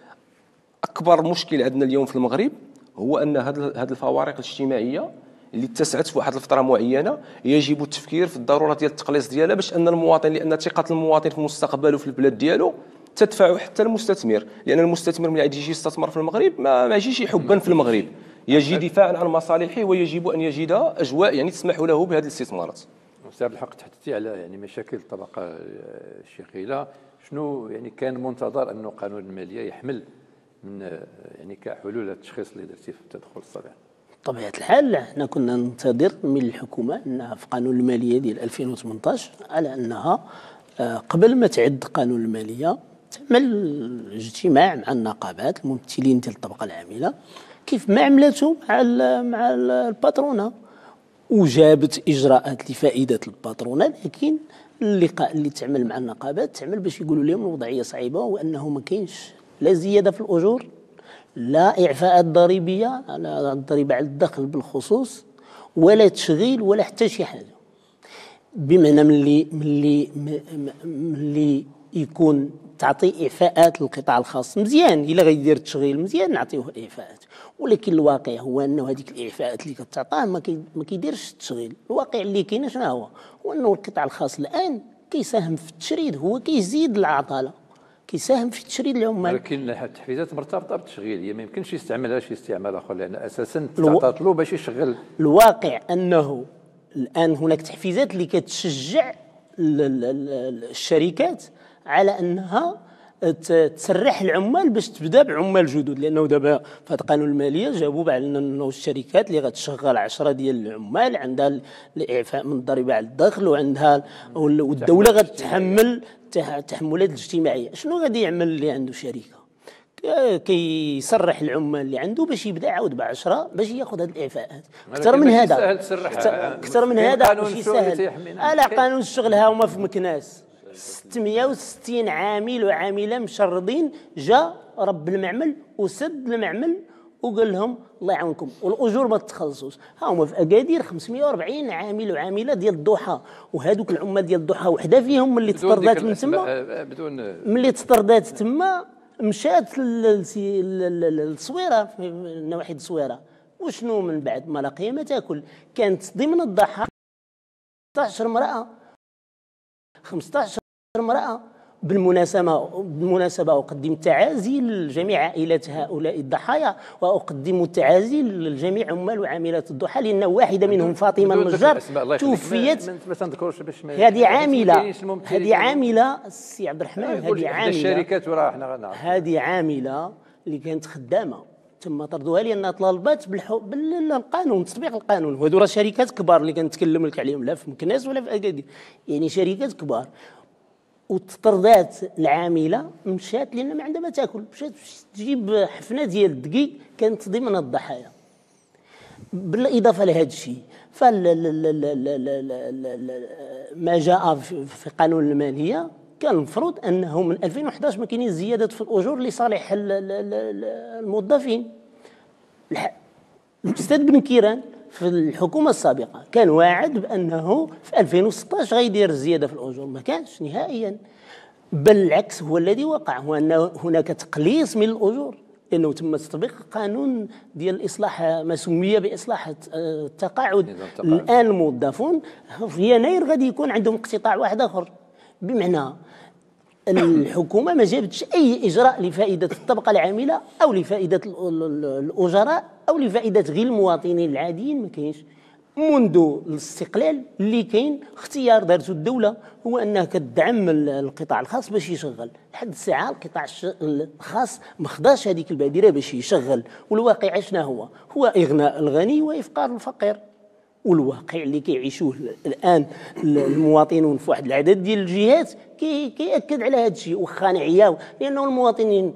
اكبر مشكل عندنا اليوم في المغرب هو ان هذه الفوارق الاجتماعيه اللي اتسعت في واحد الفتره معينه يجب التفكير في الضروره ديال التقليص ديالها، باش ان المواطن، لان ثقه المواطن في مستقبله في البلاد ديالو تدفع حتى المستثمر، لان المستثمر من يجي يستثمر في المغرب ما يجيش حبا في المغرب، يجي دفاعا عن مصالحه، ويجب ان يجد اجواء يعني تسمح له بهذه الاستثمارات. استاذ الحق تحدثتي على يعني مشاكل الطبقه الشغيله، شنو يعني كان منتظر انه قانون الماليه يحمل من يعني كحلول التشخيص اللي درتي في التدخل الصغير؟ بطبيعة الحال حنا كنا ننتظر من الحكومة أنها في قانون المالية ديال 2018 على أنها قبل ما تعد قانون المالية تعمل اجتماع مع النقابات الممثلين ديال الطبقة العاملة، كيف ما عملته مع الباترونة، وجابت إجراءات لفائدة الباترونة. لكن اللقاء اللي تعمل مع النقابات تعمل باش يقولوا لهم الوضعية صعيبة، وأنه ما كاينش لا زيادة في الأجور، لا إعفاءات ضريبية على الضريبة على الدخل بالخصوص، ولا تشغيل ولا حتى شي حاجة. بمعنى ملي يكون تعطي إعفاءات للقطاع الخاص مزيان، إلا غيدير تشغيل مزيان نعطيوه الإعفاءات، ولكن الواقع هو أنه هذيك الإعفاءات اللي كتعطاه ما كيديرش التشغيل. الواقع اللي كاين شنو هو أنه القطاع الخاص الآن كيساهم في التشريد، هو كيزيد العطالة، كيساهم في تشريد العمال. ولكن التحفيزات مرتبطه بالتشغيل، هي ما يمكنش يستعملها شي استعمال اخر، لان اساسا تعطات له باش يشغل. الواقع انه الان هناك تحفيزات اللي كتشجع الشركات على انها تسرح العمال باش تبدا بعمال جدد، لانه دابا في هذا القانون الماليه جابوا بعلنا انه الشركات اللي غتشغل 10 ديال العمال عندها الاعفاء من الضريبه على الدخل، وعندها والدوله غتحمل التحملات الاجتماعيه. شنو غادي يعمل اللي عنده شركه؟ كيسرح العمال اللي عنده باش يبدا عاود ب10 باش ياخذ هذه الاعفاءات. اكثر من هذا، اكثر من هذا ماشي سهل. على قانون الشغل ها هما في مكناس 660 عامل وعامله مشردين، جا رب المعمل وسد المعمل وقال لهم الله يعاونكم والاجور ما تخلصوش. ها هما في اكادير 540 عامل وعامله ديال الضحى، وهذوك العمال ديال الضحى وحده فيهم ملي تطردات من تما، ملي تطردات تما مشات للصويره في نواحي الصويره. وشنو من بعد ما لاقيه ما تاكل؟ كانت ضمن الضحى 15 امراه. بالمناسبة أقدم تعازي لجميع عائلات هؤلاء الضحايا، وأقدم تعازي لجميع عمال وعاملات الضحى، لأن واحدة منهم فاطمة النجار توفيت. هذه عاملة السي عبد الرحمن، هذه عاملة اللي كانت خدامة تم طردوها لأنها طالبات بالقانون، تطبيق القانون. وهذو راه شركات كبار اللي كنتكلم لك عليهم، لا في مكناس ولا في أكادير، يعني شركات كبار. وتطردات العامله مشات لان ما عندها ما تاكل، مشات تجيب حفنه ديال الدقيق كانت ضمن الضحايا. بالاضافه لهذا الشيء ما جاء في قانون الماليه كان المفروض انه من 2011 ما كاينين زيادات في الاجور لصالح الموظفين. الاستاذ بن كيران في الحكومه السابقه كان واعد بانه في 2016 غيدير زياده في الاجور، ما كانش نهائيا، بل العكس هو الذي وقع، هو ان هناك تقليص من الاجور لانه تم تطبيق قانون ديال الاصلاح ما سمي باصلاح التقاعد. الان الموظفون في يناير غادي يكون عندهم اقتطاع واحد اخر، بمعنى الحكومه ما جابتش اي اجراء لفائده الطبقه العامله او لفائده الاجراء او لفائده غير المواطنين العاديين. ما كاينش منذ الاستقلال اللي كاين اختيار دارته الدوله هو انها كتدعم القطاع الخاص باش يشغل. لحد الساعه القطاع الخاص ما خداش هذيك البادره باش يشغل، والواقع شنو هو اغناء الغني وافقار الفقير. والواقع اللي كيعيشوه الان المواطنون في واحد العدد ديال الجهات كيأكد على هذا الشيء، واخا نعياو، لانه المواطنين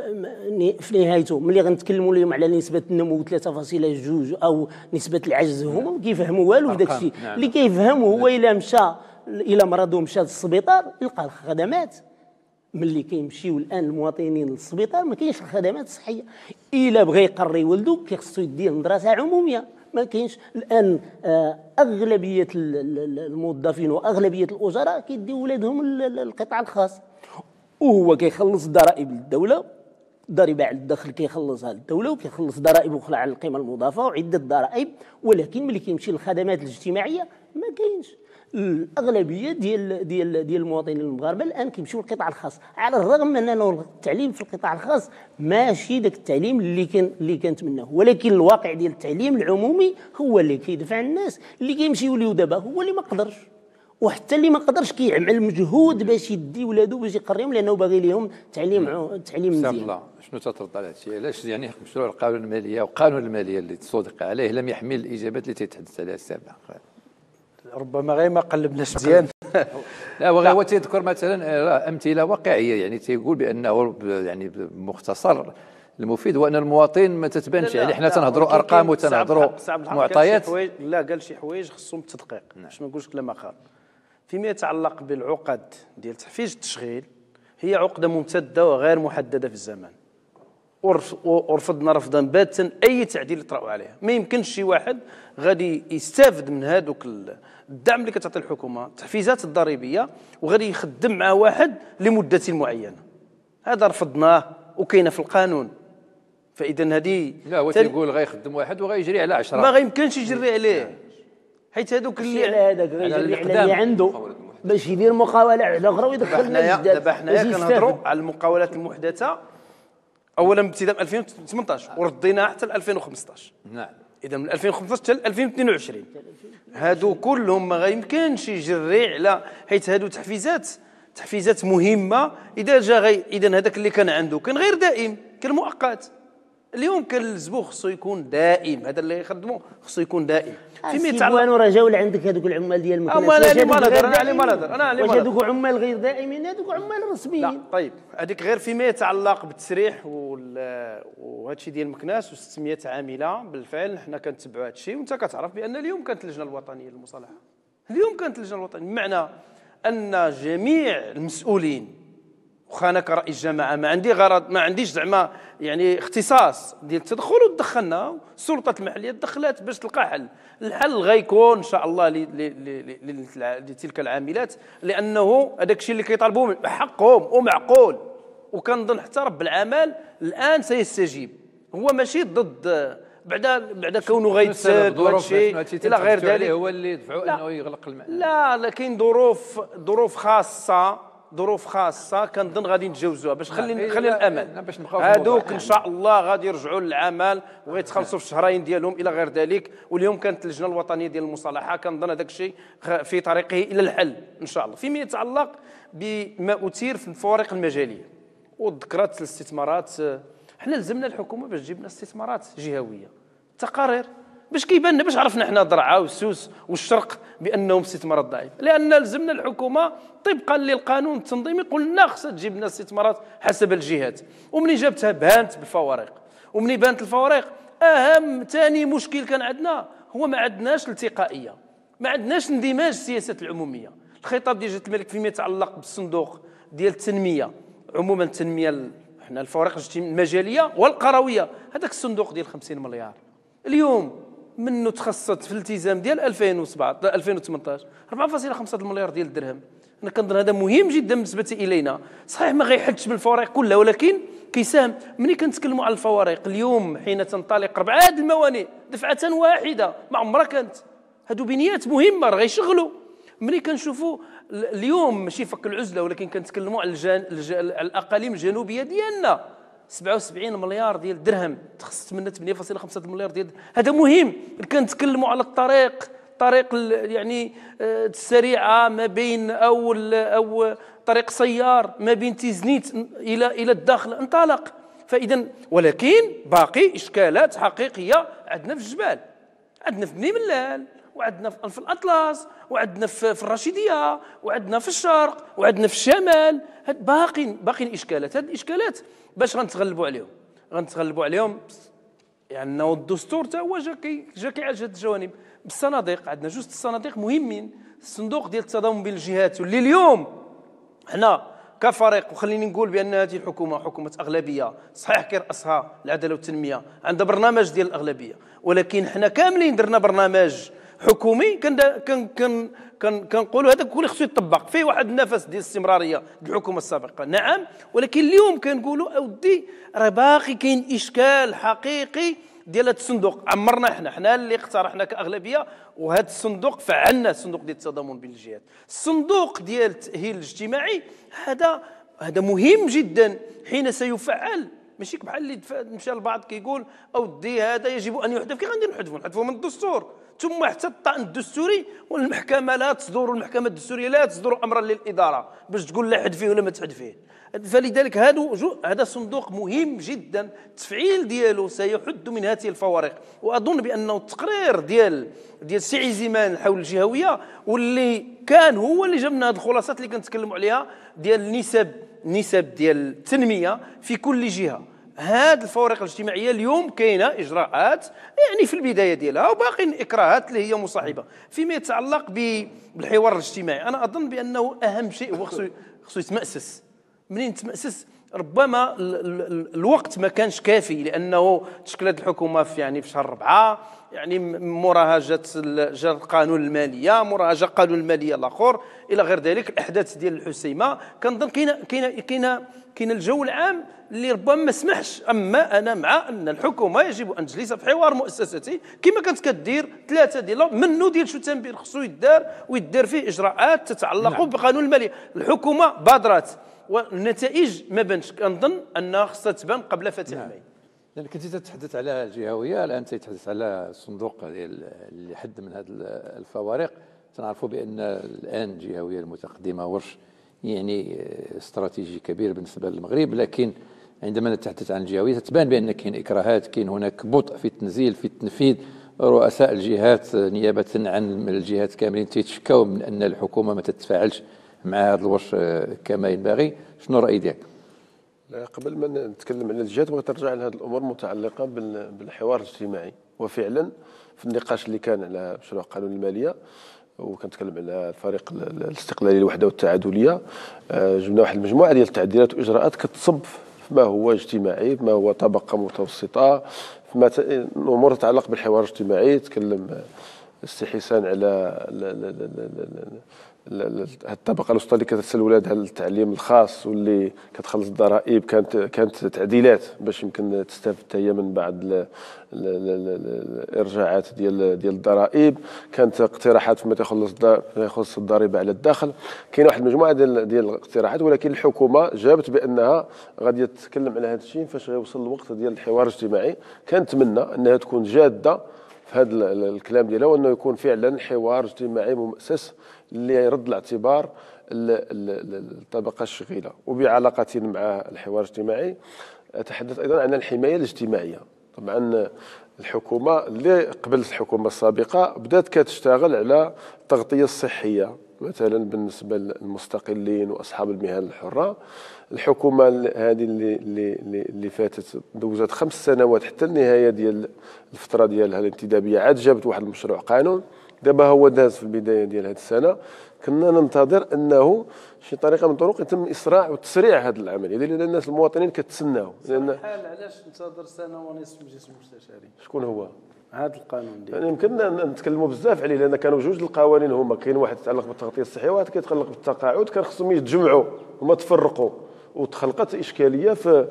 في نهايته ملي غنتكلموا لهم على نسبه النمو 3.2 او نسبه العجز هما ما كيفهموا والو في داك الشيء. اللي كيفهموا هو الا مشى الى مرض ومشى للسبيطار يلقى الخدمات. ملي كيمشيو الان المواطنين للسبيطار ما كاينش الخدمات الصحيه. الا بغى يقري ولدو كيخصو يديه لمدرسه عموميه، ما كاينش الان. اغلبيه الموظفين واغلبيه الاجراء كيديو ولادهم للقطاع الخاص، وهو كيخلص ضرائب للدوله، ضريبه على الدخل كيخلصها للدوله، وكيخلص ضرائب اخرى على القيمه المضافه وعده ضرائب. ولكن ملي كيمشي للخدمات الاجتماعيه ما كاينش. الاغلبيه ديال المواطنين المغاربه الان كيمشيو للقطاع الخاص، على الرغم من انه التعليم في القطاع الخاص ماشي داك التعليم اللي كنتمناه، ولكن الواقع ديال التعليم العمومي هو اللي كيدفع الناس. اللي كيمشيو ليه دابا هو اللي ما قدرش، وحتى اللي ما قدرش كيعمل مجهود باش يدي ولادو باش يقريهم لانه باغي لهم تعليم مزيان. الله شنو تترد على هذا الشيء؟ علاش يعني مشروع القانون الماليه وقانون الماليه اللي تصدق عليه لم يحمل الاجابات اللي تتحدث عليها السابق؟ ربما غير ما قلبناش مزيان. لا هو تذكر مثلا امثله واقعيه، يعني تيقول بانه يعني بمختصر المفيد هو ان المواطن ما تتبانش. يعني حنا تنهضروا ارقام وتنهضروا معطيات. لا قال شي حوايج خصهم التدقيق باش ما نقولش كلام اخر. فيما يتعلق بالعقد ديال تحفيز التشغيل، هي عقده ممتده وغير محدده في الزمن، ورفضنا رفضا باتا اي تعديل يطرأوا عليها. ما يمكنش شي واحد غادي يستافد من هذوك الدعم اللي كتعطي الحكومه، التحفيزات الضريبيه، وغادي يخدم مع واحد لمده معينه. هذا رفضناه وكاينه في القانون. فاذا هذه لا هو تيقول غيخدم واحد وغيجري على 10، ما غيمكنش يجري عليه، حيت هذوك هذاك غيجري على اللي عنده باش يدير مقاوله على اخرى ويدخل الناس. دابا حنايا كنهضروا على المقاولات المحدثه اولا ابتداء من 2018 ورديناها حتى ل 2015. نعم. اذا من 2015 حتى ل 2022 هادو كلهم ما غيمكنش يجري على، حيت هادو تحفيزات مهمه. اذا جا اذا هذاك اللي كان عنده كان غير دائم، كان مؤقت. اليوم كنلزمو خصو يكون دائم، هذا اللي يخدمو خصو يكون دائم. فيما يتعلق راه جاو لعندك هذوك العمال ديال المكناس، واش هذوك عمال غير دائمين؟ هذوك عمال رسميين. لا طيب هذيك غير فيما يتعلق بالتسريح وهذا الشيء ديال المكناس و600 عامله. بالفعل حنا كنتبعوا هذا الشيء، وانت كتعرف بان اليوم كانت اللجنه الوطنيه للمصالحه. اليوم كانت اللجنه الوطنيه، بمعنى ان جميع المسؤولين واخا انا كرئيس جماعه ما عندي غرض، ما عنديش زعما يعني اختصاص ديال التدخل، ودخلنا السلطات المحليه تدخلات باش تلقى حل. الحل غيكون ان شاء الله لتلك العاملات، لانه هذاك الشيء اللي كيطالبوا حقهم ومعقول، وكنظن حتى رب العمل الان سيستجيب. هو ماشي ضد بعد كونه غيتسد وهذا الشيء الى غير ذلك، هو اللي يدفعوا انه يغلق الماء. لا، لكن ظروف خاصه كنظن غادي نتجاوزوها باش خلينا الامل. هادوك ان شاء الله غادي يرجعوا للعمل وغيتخلصوا في الشهرين ديالهم الى غير ذلك. واليوم كانت اللجنه الوطنيه ديال المصالحه، كنظن هذاك الشيء في طريقه الى الحل ان شاء الله. فيما يتعلق بما اثير في الفوارق المجاليه وذكرت الاستثمارات، حنا لزمنا الحكومه باش تجيب لنا استثمارات جهويه، تقارير باش كيبان لنا، باش عرفنا حنا درعا والسوس والشرق بانهم استثمارات ضعيفه، لان لزمنا الحكومه طبقا للقانون التنظيمي قلنا خصها تجيب لنا استثمارات حسب الجهات. ومني جابتها بانت بالفوارق، ومني بانت الفوارق اهم ثاني مشكل كان عندنا هو ما عندناش التقائيه، ما عندناش اندماج السياسات العموميه. الخطاب ديال جلاله الملك فيما يتعلق بالصندوق ديال التنميه، عموما التنميه حنا الفوارق المجاليه والقرويه، هذاك الصندوق ديال 50 مليار اليوم منه تخصصت في الالتزام ديال 2018 4.5 مليار ديال الدرهم. انا كنظن هذا مهم جدا بالنسبه الينا، صحيح ما غيحلش بالفوارق كلها ولكن كيساهم. ملي كنتكلموا على الفوارق اليوم حين تنطلق 4 الموانئ دفعه واحده ما عمرها كانت، هادو بنيات مهمه راه غيشغلوا. ملي كنشوفوا اليوم ماشي فك العزله ولكن كنتكلموا على الاقاليم الجنوبيه ديالنا 77 مليار ديال الدرهم تخصصت منها 8.5 مليار ديال، هذا مهم. كنتكلموا على طريق يعني السريعه ما بين او طريق سيار ما بين تيزنيت الى الداخل انطلق. فاذا ولكن باقي اشكالات حقيقيه عندنا في الجبال، عندنا في بني ملال، وعندنا في الاطلس، وعندنا في الرشيديه، وعندنا في الشرق، وعندنا في الشمال. هاد باقي اشكالات. هاد الاشكالات باش غنتغلبوا عليهم يعني الدستور حتى هو جا كيعالج هاد الجوانب بالصناديق. عندنا جوج الصناديق مهمين، الصندوق ديال التضامن بين الجهات واللي اليوم حنا كفريق، وخليني نقول بان هذه الحكومه حكومه اغلبيه صحيح كيرأسها العداله والتنميه، عندها برنامج ديال الاغلبيه، ولكن حنا كاملين درنا برنامج حكومي كنقولوا هذاك كل خصو يطبق فيه واحد النفس ديال الاستمراريه ديال الحكومه السابقه. نعم، ولكن اليوم كنقولوا اودي راه باقي كاين اشكال حقيقي ديال هذا الصندوق. عمرنا حنا اللي اقترحنا كاغلبيه، وهذا الصندوق فعلنا، الصندوق ديال التضامن بين الجهات، الصندوق ديال التاهيل الاجتماعي، هذا مهم جدا حين سيفعل. ماشي بحال اللي مشى البعض كيقول اودي هذا يجب ان يحذف. كيف غندير نحذفوا من الدستور؟ ثم حتى الطعن الدستوري، والمحكمه لا تصدر، والمحكمه الدستوريه لا تصدر امرا للاداره باش تقول لا حذفيه ولا ما تحذفيه. فلذلك هذا صندوق مهم جدا، التفعيل ديالو سيحد من هذه الفوارق. واظن بانه التقرير ديال سي عزيمان حول الجهويه واللي كان هو اللي جاب لنا هذه الخلاصات اللي كنتكلموا عليها ديال النسب ديال التنميه في كل جهه. هذه الفوارق الاجتماعيه اليوم كاينه اجراءات يعني في البدايه ديالها، وباقي اكراهات اللي هي مصاحبه. فيما يتعلق بالحوار الاجتماعي، انا اظن بانه اهم شيء هو خصو يتمأسس. منين تمأسس ربما الوقت ما كانش كافي، لانه تشكلت الحكومه في شهر 4، يعني مراهجه قانون الماليه، مراهجه قانون الماليه الاخر الى غير ذلك، الاحداث ديال الحسيمه. كنظن كاين الجو العام اللي ربما ما سمحش. اما انا مع ان الحكومه يجب ان تجلس في حوار مؤسساتي كما كانت كدير 3 ديال منه ديال شو تنبير خصو يدار فيه اجراءات تتعلق بقانون الماليه. الحكومه بادرات والنتائج ما بانش، كنظن انها خصها تبان قبل فتح الماء. لأن كنت تتحدث على الجهويه، الان تتحدث على الصندوق اللي حد من هذه الفوارق. تنعرفوا بان الان الجهويه المتقدمه ورش يعني استراتيجي كبير بالنسبه للمغرب، لكن عندما نتحدث عن الجهويه تبان بان كاين اكراهات، كاين هناك بطء في التنزيل في التنفيذ. رؤساء الجهات نيابه عن الجهات كاملين تيتشكاو من ان الحكومه ما تتفاعلش مع هذا الورش كما ينبغي. شنو الراي ديالك؟ قبل ما نتكلم على الجهات بغيت نرجع لهذه الامور المتعلقه بالحوار الاجتماعي. وفعلا في النقاش اللي كان على مشروع قانون الماليه وكنتكلم على الفريق الاستقلالي الوحده والتعادليه. جبنا واحد المجموعه ديال التعديلات واجراءات كتصب فيما هو اجتماعي، فيما هو طبقه متوسطه، فيما الامور تتعلق بالحوار الاجتماعي. تكلم السي حسان على الطبقه الوسطى اللي كترسل ولادها للتعليم الخاص واللي كتخلص الضرائب. كانت تعديلات باش يمكن تستافد هي من بعض الارجاعات ديال الضرائب. كانت اقتراحات فيما يخص الضريبه على الدخل. كاين واحد المجموعه ديال الاقتراحات، ولكن الحكومه جابت بانها غادي تتكلم على هذا الشيء فاش غيوصل الوقت ديال الحوار الاجتماعي. كنتمنى انها تكون جاده في هذا الكلام ديالها، وانه يكون فعلا حوار اجتماعي مؤسس اللي يرد الاعتبار الطبقه الشغيله. وبعلاقه مع الحوار الاجتماعي اتحدث ايضا عن الحمايه الاجتماعيه. طبعا الحكومه اللي قبل الحكومه السابقه بدات كتشتغل على التغطيه الصحيه مثلا بالنسبه للمستقلين واصحاب المهن الحره. الحكومه هذه اللي فاتت دوزت 5 سنوات حتى النهايه ديال الفتره ديالها الانتدابيه، عاد جابت واحد المشروع قانون. دابا هو داز في البدايه ديال هذه السنه. كنا ننتظر انه شي طريقه من الطرق يتم اسراع وتسريع هذه العمليه لان الناس المواطنين كتسناو. لان علاش ننتظر سنه ونصف مجلس المستشارين؟ شكون هو هذا القانون يعني يمكننا نتكلموا بزاف عليه، لان كانوا جوج القوانين هما، كاين واحد يتعلق بالتغطيه الصحيه وواحد كيتعلق بالتقاعد. كان خصهم يتجمعوا هما تفرقوا، وتخلقت اشكاليه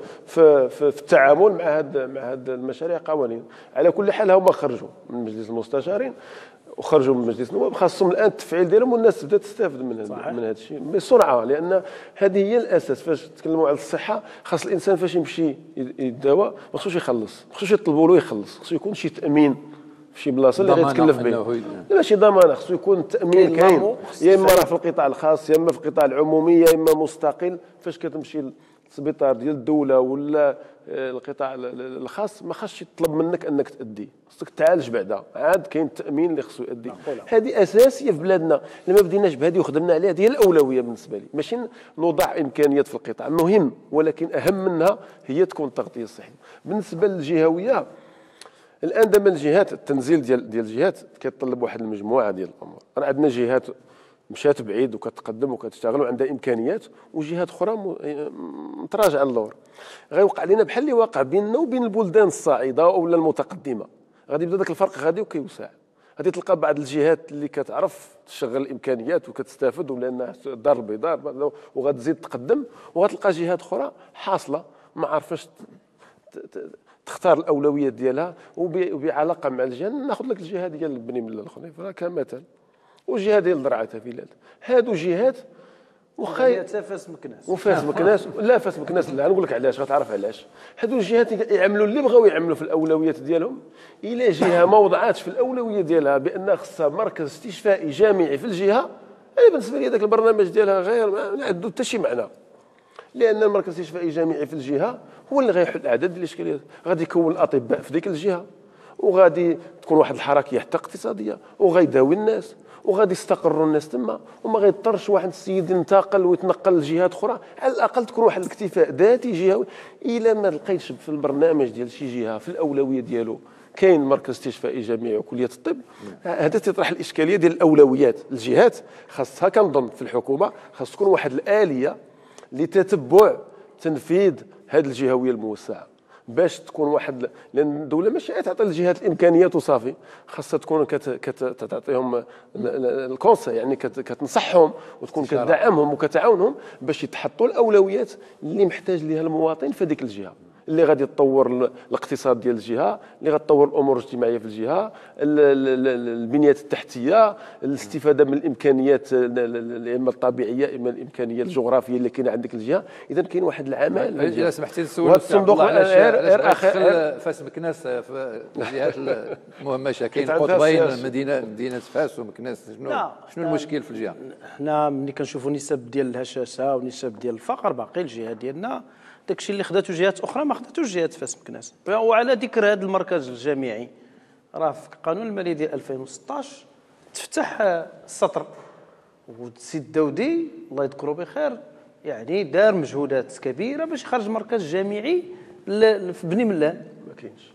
في التعامل مع هاد المشاريع قوانين. على كل حال هما خرجوا من مجلس المستشارين وخرجوا من مجلس النواب، خاصهم الان التفعيل ديالهم والناس تبدا تستافد من هذا الشيء بسرعه، لان هذه هي الاساس. فاش تكلموا على الصحه خاص الانسان فاش يمشي يداوى ما خصوش يخلص، ما خصوش يطلبوا له يخلص، خصو يكون شي تامين في شي بلاصه اللي غيتكلف به. ماشي ضمانه، خصو يكون التامين كاين، يا اما راه في القطاع الخاص يا اما في القطاع العمومي يا اما مستقل. فاش كتمشي للسبيطار ديال الدوله ولا القطاع الخاص ما خاصش يطلب منك انك تادي، خصك تعالج بعدا، عاد كاين التامين اللي خصو يؤدي. هذه اساسيه في بلادنا. لما بديناش بهذه وخدمنا عليها هي الاولويه بالنسبه لي، ماشي نوضع امكانيات في القطاع مهم، ولكن اهم منها هي تكون التغطيه الصحيه. بالنسبه للجهويه الان دابا الجهات التنزيل ديال الجهات كيتطلب واحد المجموعه ديال الامور. راه عندنا جهات مشات بعيد وكتقدم وكتشتغل وعندها امكانيات، وجهات اخرى متراجعه للور. غيوقع لنا بحال اللي واقع بيننا وبين البلدان الصاعده ولا المتقدمه. غادي يبدا ذاك الفرق غادي وكيوسع. غادي تلقى بعض الجهات اللي كتعرف تشغل الامكانيات وكتستافد ولانها دار البيضاء وغتزيد تقدم، وغتلقى جهات اخرى حاصله ما عارفاش تختار الاولويات ديالها. وبعلاقه مع الجهه ناخذ لك الجهه ديال بني مله الخنيفره كمثال، والجهه ديال درعا تافيلات. هادو جهات وخا فاس مكناس وفاس مكناس لا فاس مكناس لا نقول لك علاش غتعرف علاش. هادو الجهات يعملوا اللي بغاو يعملوا في الاولويات ديالهم. الى جهه ما وضعاتش في الاولويه ديالها بان خصها مركز استشفائي جامعي في الجهه، انا بالنسبه لي هذاك البرنامج ديالها غير ما عنده حتى شي معنى، لان المركز الاستشفائي الجامعي في الجهه هو اللي غيحل عدد ديال الاشكاليات. غادي يكون الاطباء في ديك الجهه، وغادي تكون واحد الحركيه حتى اقتصاديه، وغيداوي الناس، وغادي يستقروا الناس تما، وما غيضطرش واحد السيد ينتقل ويتنقل لجهات اخرى. على الاقل تكون واحد الاكتفاء ذاتي جهوي. الا ما لقيتش في البرنامج ديال شي جهه في الاولويه ديالو كاين مركز استشفائي جامعي وكليه الطب، هذا تطرح الاشكاليه ديال الاولويات. الجهات خاصها كنظن في الحكومه خاص تكون واحد الاليه لتتبع تنفيذ هذه الجهويه الموسعه، باش تكون واحد، لان الدوله ماشي تعطي للجهات الامكانيات وصافي، خاصها تكون كتعطيهم الكونسي، يعني كتنصحهم وتكون كتدعمهم وكتعاونهم باش يتحطوا الاولويات اللي محتاج لها المواطن في هذيك الجهه، اللي غادي تطور الاقتصاد ديال الجهه، اللي غتطور الامور الاجتماعيه في الجهه، البنيات التحتيه، الاستفاده من الامكانيات اما الطبيعيه اما الامكانيه الجغرافيه اللي كاينه عندك الجهه. اذا كاين واحد العمل. الا سمحتي نسول الصندوق علاش فاس مكناس في الجهات المهمشه؟ كاين قطبين مدينه فاس ومكناس، شنو المشكل في الجهه؟ حنا ملي كنشوفوا نسب ديال الهشاشه ونسب ديال الفقر، باقي الجهه ديالنا داكشي اللي خداتو جهات اخرى ما خداتوش جهات فاس مكناس. وعلى ذكر هذا المركز الجامعي، راه في القانون المالي ديال 2016 تفتح السطر، والسي الداودي الله يذكره بخير يعني دار مجهودات كبيره باش يخرج مركز جامعي في بني ملان. ما كاينش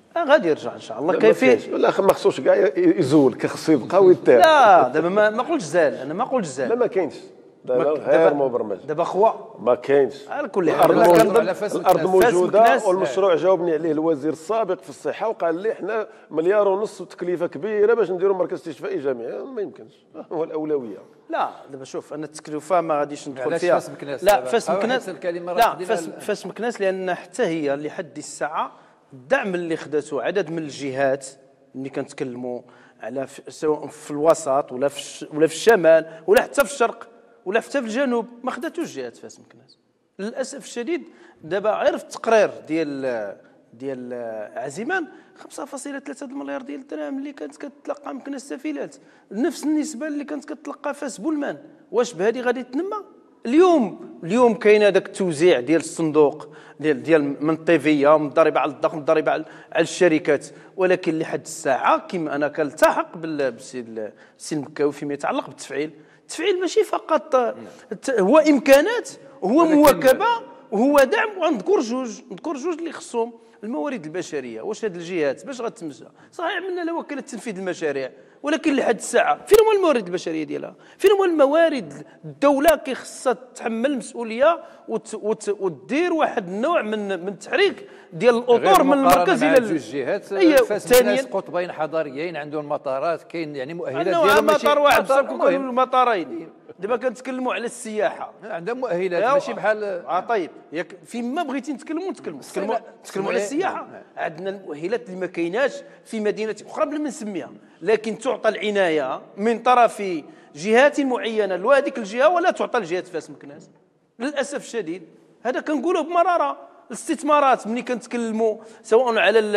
غادي يرجع ان شاء الله. كيفيه لا ما خصوش كاع يزول، خصو يبقى ويطير. لا دابا ما قلتش زال، انا ما قلتش زال. لا ما كاينش غير مبرمج دابا خوا ما كاينش. على كل حال الارض موجوده، والمشروع جاوبني عليه الوزير السابق في الصحه وقال لي حنا 1.5 مليار وتكلفه كبيره باش نديروا مركز استشفائي جامعي. ما يمكنش، هو الاولويه. لا دابا شوف انا التكلفه ما غاديش ندخل فيها. لا فاس مكناس، لا فاس مكناس، لان حتى هي لحد الساعه الدعم اللي خدته عدد من الجهات اللي كنتكلموا على سواء في الوسط ولا في الشمال ولا حتى في الشرق ولا حتى في الجنوب، ما خداتوش جهات فاس مكناس للاسف الشديد. دابا غير في التقرير ديال عزيمان 5.3 المليار ديال الدراهم اللي كانت كتلقى مكناس السفيلات، نفس النسبه اللي كانت كتلقى فاس بولمان. واش بهذه غادي تنمى؟ اليوم كاين هذاك التوزيع ديال الصندوق ديال من الطيفيه ومن الضريبه على الضخم، الضريبه على الشركات، ولكن لحد الساعه كما انا كنلتحق بالسي المكاوي فيما يتعلق بالتفعيل. التفعيل ماشي فقط هو امكانات، هو مواكبه وهو دعم. ونذكر جوج اللي خصهم الموارد البشريه. واش هذه الجهات باش غتمشى؟ صحيح عملنا لها وكاله تنفيذ المشاريع، ولكن لحد الساعه فين هو الموارد البشريه ديالها؟ فين هو الموارد؟ الدوله كيخصها تتحمل المسؤوليه وتدير واحد النوع من التحريك ديال الاطر من المركز الى جوج جهات. ثانيا قطبين حضاريين عندهم مطارات، كاين يعني مؤهلات ديالهم. مطار واحد بصح كنقولوا المطارين. دابا كنتكلموا على السياحه، عندهم مؤهلات ماشي بحال طيب ياك فيما بغيتي نتكلموا على السياحه. عندنا المؤهلات اللي ما كايناش في مدينه اخرى بلا ما نسميها، لكن تعطى العنايه من طرف جهات معينه لهذيك الجهه ولا تعطى لجهه فاس مكناس للاسف الشديد. هذا كنقوله بمراره. الاستثمارات ملي كنتكلموا سواء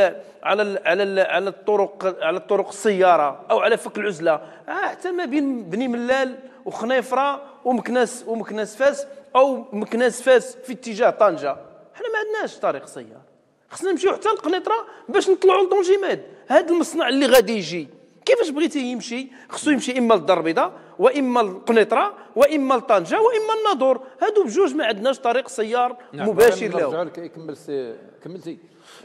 على الطرق السياره او على فك العزله، حتى ما بين بني ملال وخنيفره ومكناس فاس او مكناس فاس في اتجاه طنجه، حنا ما عندناش طريق سيار. خصنا نمشيو حتى لقنيطره باش نطلعوا لطنجيماد. هذا المصنع اللي غادي يجي كيفاش بغيتي يمشي؟ خصو يمشي اما للدار البيضاء واما لقنيطره واما لطنجه واما الناظور. هادو بجوج ما عندناش طريق سيار مباشر له. نرجعوا لك كملتي.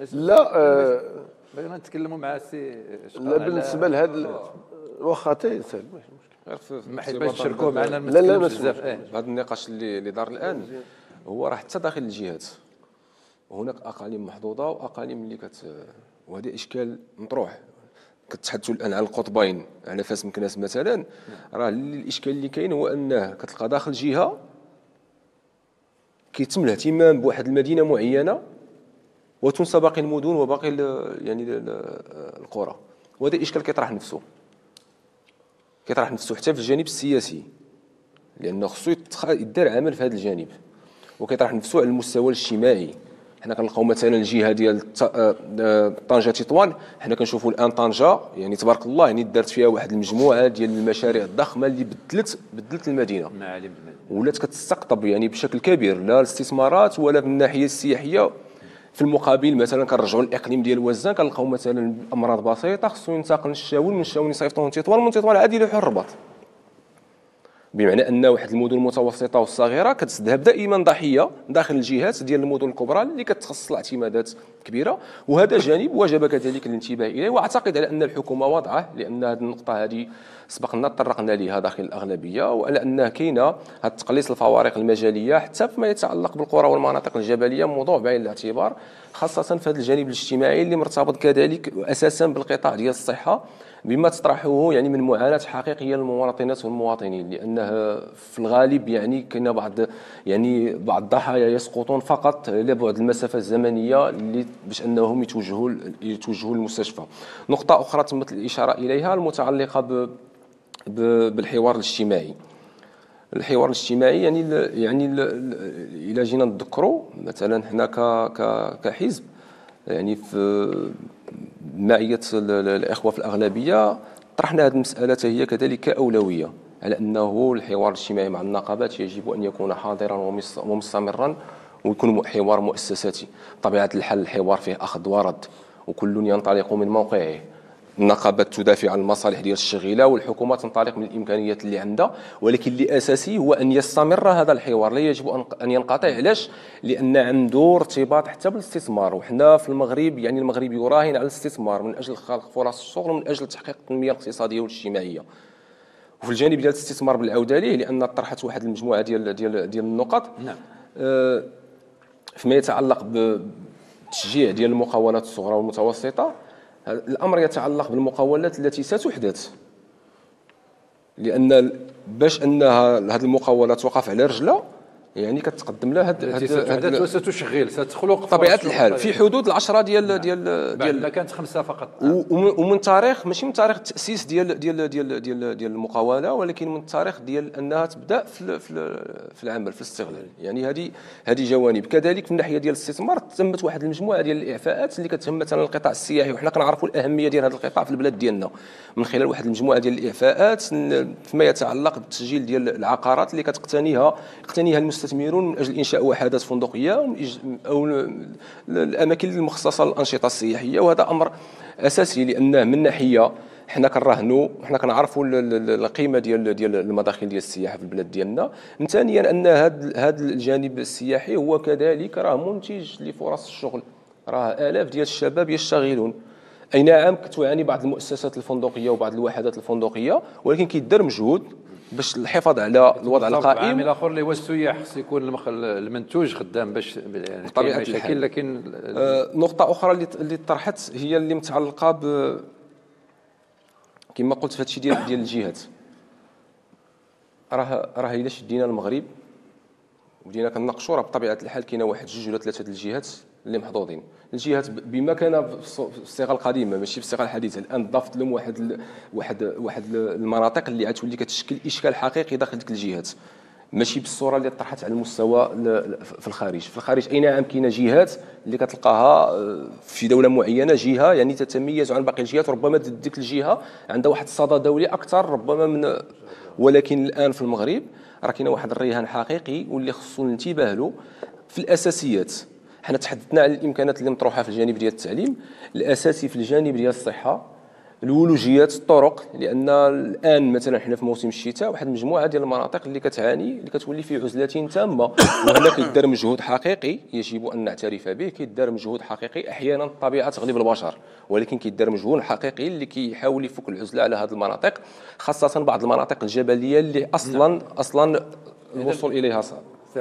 لا بغينا نتكلموا مع السي. لا بالنسبه لهذا واخا تيسال ما حيت باش تشاركوا معنا. لا بزاف. هذا النقاش اللي دار الان هو راه حتى داخل الجهات هناك اقاليم محظوظه واقاليم اللي وهذا اشكال مطروح. كتحدثوا الان على القطبين على فاس مكناس مثلا، راه الاشكال اللي كاين هو انه كتلقى داخل جهه كيتم الاهتمام بواحد المدينه معينه وتنسى باقي المدن وباقي يعني القرى، وهذا الاشكال كيطرح نفسه حتى في الجانب السياسي، لانه خصو يدار عمل في هذا الجانب، وكيطرح نفسه على المستوى الاجتماعي. حنا كنلقاو مثلا الجهه ديال طنجه تطوان، حنا كنشوفوا الان طنجه يعني تبارك الله يعني دارت فيها واحد المجموعه ديال المشاريع الضخمه اللي بدلت المدينه، ولات كتستقطب يعني بشكل كبير لا الاستثمارات ولا من الناحيه السياحيه. في المقابل مثلا كنرجعوا للاقليم ديال وزان كنلقاو مثلا امراض بسيطه خصو ينتقل للشاول، من الشاول يصيفطوه لتطوان، من تطوان عاد يروح الرباط. بمعنى ان واحد المدن المتوسطه والصغيره كتذهب دائما ضحيه داخل الجهات ديال المدن الكبرى اللي كتخصص اعتمادات كبيره، وهذا جانب وجب كذلك الانتباه اليه. واعتقد على ان الحكومه واضعه، لان هذه النقطه هذه سبقنا تطرقنا لها داخل الاغلبيه، وعلى ان كاينه هذا تقليص الفوارق المجاليه حتى فيما يتعلق بالقرى والمناطق الجبليه موضوع بعين الاعتبار، خاصه في هذا الجانب الاجتماعي اللي مرتبط كذلك اساسا بالقطاع ديال الصحه بما تطرحه يعني من معاناه حقيقيه للمواطنات والمواطنين، لانه في الغالب يعني كاين بعض الضحايا يسقطون فقط لبعد المسافه الزمنيه اللي باش انهم يتوجهوا للمستشفى. نقطه اخرى تمت الاشاره اليها المتعلقه بالحوار الاجتماعي. الحوار الاجتماعي يعني الى جينا نذكروا مثلا حنا كحزب يعني في معية الإخوة في الأغلبية طرحنا هذه المسألة هي كذلك كأولوية، على أنه الحوار الاجتماعي مع النقابات يجب أن يكون حاضرا ومستمرا ويكون حوار مؤسساتي. طبيعة الحال الحوار فيه أخذ ورد وكل ينطلق من موقعه، النقابات تدافع عن المصالح ديال الشغيله والحكومه تنطلق من الامكانيات اللي عندها، ولكن اللي اساسي هو ان يستمر هذا الحوار، لا يجب ان ينقطع. علاش؟ لان عنده ارتباط حتى بالاستثمار، وحنا في المغرب يعني المغرب يراهن على الاستثمار من اجل خلق فرص الشغل ومن اجل تحقيق التنميه الاقتصاديه والاجتماعيه. وفي الجانب ديال الاستثمار بالعوده ليه، لان طرحت واحد المجموعه ديال النقط. نعم. فيما يتعلق بالتشجيع ديال المقاولات الصغرى والمتوسطه، الامر يتعلق بالمقاولات التي ستحدث، لان باش انها هذه المقاولات توقف على رجلها يعني كتقدم لها التي ستحدث وستشغل ستخلق طبيعه الحال في حدود ال10 ديال كانت 5 فقط. ومن تاريخ ماشي من تاريخ التاسيس ديال المقاوله، ولكن من التاريخ ديال انها تبدا في العمل في الاستغلال. يعني هذه جوانب. كذلك من الناحيه ديال الاستثمار تمت واحد المجموعه ديال الاعفاءات اللي كتهم مثلا القطاع السياحي، وحنا كنعرفوا الاهميه ديال هذا القطاع في البلاد ديالنا من خلال واحد المجموعه ديال الاعفاءات فيما يتعلق بالتسجيل ديال العقارات اللي يقتنيها المستثمرون من اجل انشاء وحدات فندقيه او الاماكن المخصصه للانشطه السياحيه. وهذا امر اساسي، لانه من ناحيه حنا كنراهنوا وحنا كنعرفوا القيمه ديال المداخل ديال السياحه في البلاد ديالنا. ثانيا ان هذا الجانب السياحي هو كذلك راه منتج لفرص الشغل، راه الاف ديال الشباب يشتغلون. اي نعم كتعاني بعض المؤسسات الفندقيه وبعض الوحدات الفندقيه، ولكن كيدار مجهود باش الحفاظ على الوضع القائم. عامل اخر اللي هو السياح خص يكون المنتوج خدام باش يعني بطبيعه الحال. لكن نقطه اخرى اللي طرحت هي اللي متعلقه كما قلت في هذا الشيء ديال الجهات. راه الا شدينا المغرب وبدينا كنناقشوا، راه بطبيعه الحال كاينه واحد 2 ولا 3 الجهات اللي محظوظين. الجهات بما كان في الصيغه القديمه ماشي في الصيغه الحديثه، الان ضافت لهم واحد المناطق اللي غتولي كتشكل اشكال حقيقي داخل ديك الجهات، ماشي بالصوره اللي طرحت على المستوى في الخارج. في الخارج اي نعم كاينه جهات اللي كتلقاها في دوله معينه جهه يعني تتميز عن باقي الجهات، ربما ديك الجهه عندها واحد الصدى دولي اكثر ربما من. ولكن الان في المغرب راه كاينه واحد الرهان حقيقي واللي خصو الانتباه له في الاساسيات. حنا تحدثنا عن الامكانات اللي مطروحه في الجانب ديال التعليم، الاساسي في الجانب ديال الصحه، الولوجيات، الطرق، لان الان مثلا حنا في موسم الشتاء واحد المجموعه ديال المناطق اللي كتعاني اللي كتولي في عزله تامه، وهنا كيدار مجهود حقيقي يجب ان نعترف به. كيدار مجهود حقيقي، احيانا الطبيعه تغلب البشر، ولكن كيدار مجهود حقيقي اللي كيحاول يفك العزله على هذه المناطق، خاصه بعض المناطق الجبليه اللي اصلا الوصول اليها صعب.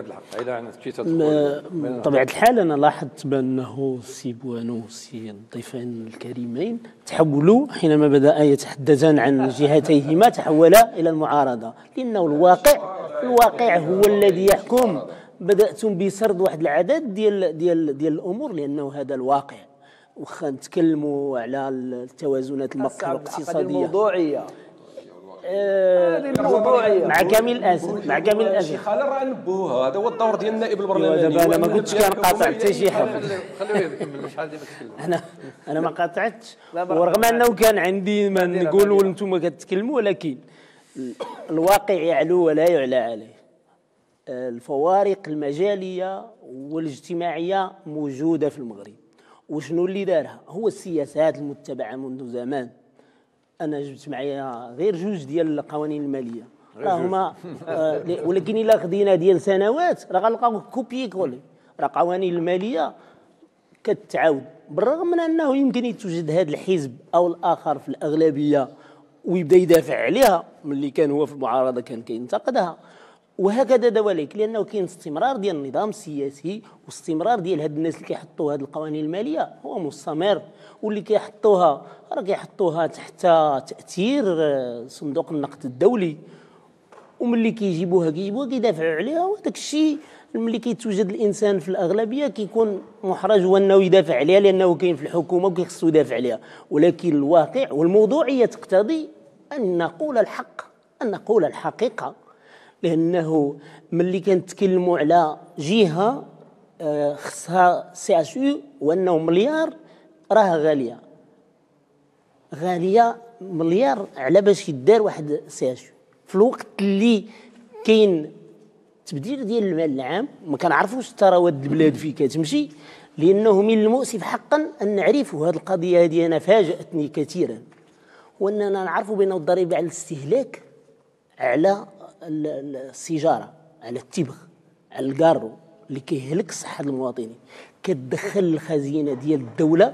بطبيعة الحال أنا لاحظت بأنه السي بوانو والسي الضيفان الكريمين تحولوا حينما بدأ يتحدثان عن جهتيهما تحولا إلى المعارضة، لأنه الواقع هو الذي يحكم. بدأتم بسرد واحد العدد ديال الأمور لأنه هذا الواقع. وخا نتكلموا على التوازنات الاقتصادية الموضوعية مع كامل الاسف شي خاله راه نبوها، هذا هو الدور ديال النائب البرلماني. دابا انا ما كنتش كنقاطع حتى شي حاجه، خليه يكمل شحال ديما تكلم. انا ما قاطعتش، ورغم انه كان عندي ما نقول وانتم كتكلموا، ولكن الواقع يعلو ولا يعلى عليه. الفوارق المجاليه والاجتماعيه موجوده في المغرب، وشنو اللي دارها؟ هو السياسات المتبعه منذ زمان. انا جبت معايا غير 2 ديال القوانين الماليه راهما ولكن الا خدينا ديال سنوات راه غنلقاو كوبي كولي. راه قوانين الماليه كتعاود بالرغم من انه يمكن توجد هذا الحزب او الاخر في الاغلبيه ويبدا يدافع عليها، ملي كان هو في المعارضه كان كينتقدها، وهكذا دواليك، لانه كاين استمرار ديال النظام السياسي واستمرار ديال هاد الناس اللي كيحطوا هاد القوانين الماليه هو مستمر، واللي كيحطوها راه كيحطوها تحت تاثير صندوق النقد الدولي، وملي كيجيبوها كيدافعوا عليها. وهذاك الشيء ملي كيتوجد الانسان في الاغلبيه كيكون محرج هو انه يدافع عليها لانه كاين في الحكومه وكيخصو يدافع عليها. ولكن الواقع والموضوعيه تقتضي ان نقول الحق، ان نقول الحقيقه، لانه ملي كنتكلموا على جهه خصها سي اش يو وانه مليار، راه غاليه مليار على باش يدار واحد سي اش يو في الوقت اللي كاين تبديل ديال المال العام. ما كنعرفوش ثروات البلاد فين كتمشي، لانه من المؤسف حقا ان نعرفوا هذه القضيه هذه. انا فاجاتني كثيرا هو اننا نعرفوا بان الضريبه على الاستهلاك على السيجاره، على التبغ، على الكارو اللي كيهلك صحه المواطنين، كتدخل الخزينه ديال الدوله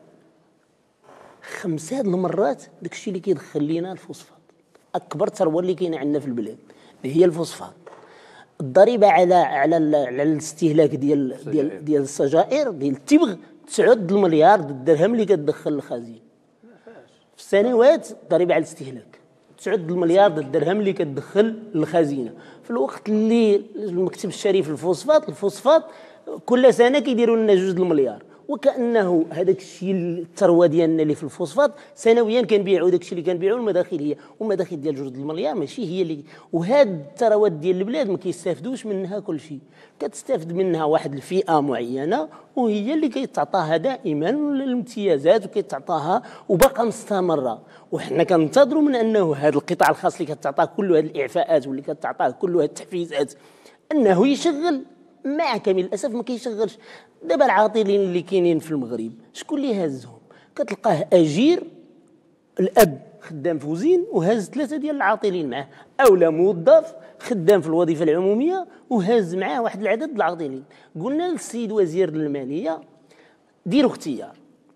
5 المرات داكشي اللي كيدخل لينا الفوسفات. اكبر ثروه اللي كاينه عندنا في البلاد هي الفوسفات. الضريبه على الاستهلاك ديال السجائر ديال التبغ 9 المليار الدرهم اللي كتدخل الخزينه في السنوات. الضريبه على الاستهلاك 9 المليار الدرهم اللي كتدخل للخزينه، في الوقت اللي المكتب الشريف الفوسفات كل سنه كيديروا لنا 2 المليار، وكانه هذاك الشيء الثروه ديالنا اللي في الفوسفات سنويا كنبيعوا داك الشيء اللي كنبيعوا المداخل هي والمداخل ديال 2 المليار ماشي هي اللي. وهاد الثروات ديال البلاد ما كيستافدوش منها كل شيء، كتستافد منها واحد الفئه معينه وهي اللي كيتعطاها دائما الامتيازات وكيتعطاها وباقا مستمره. وحنا كننتظروا من انه هذا القطاع الخاص اللي كتعطاه كل هذه الاعفاءات واللي كتعطاه كل هذه التحفيزات انه يشغل. مع كامل الاسف ما كيشغلش. دابا العاطلين اللي كاينين في المغرب شكون اللي هازهم؟ كتلقاه اجير الاب خدام في وزين وهاز 3 ديال العاطلين معاه، اولا موظف خدام في الوظيفه العموميه وهاز معاه واحد العدد د العاطلين. قلنا للسيد وزير الماليه ديروا اختيار،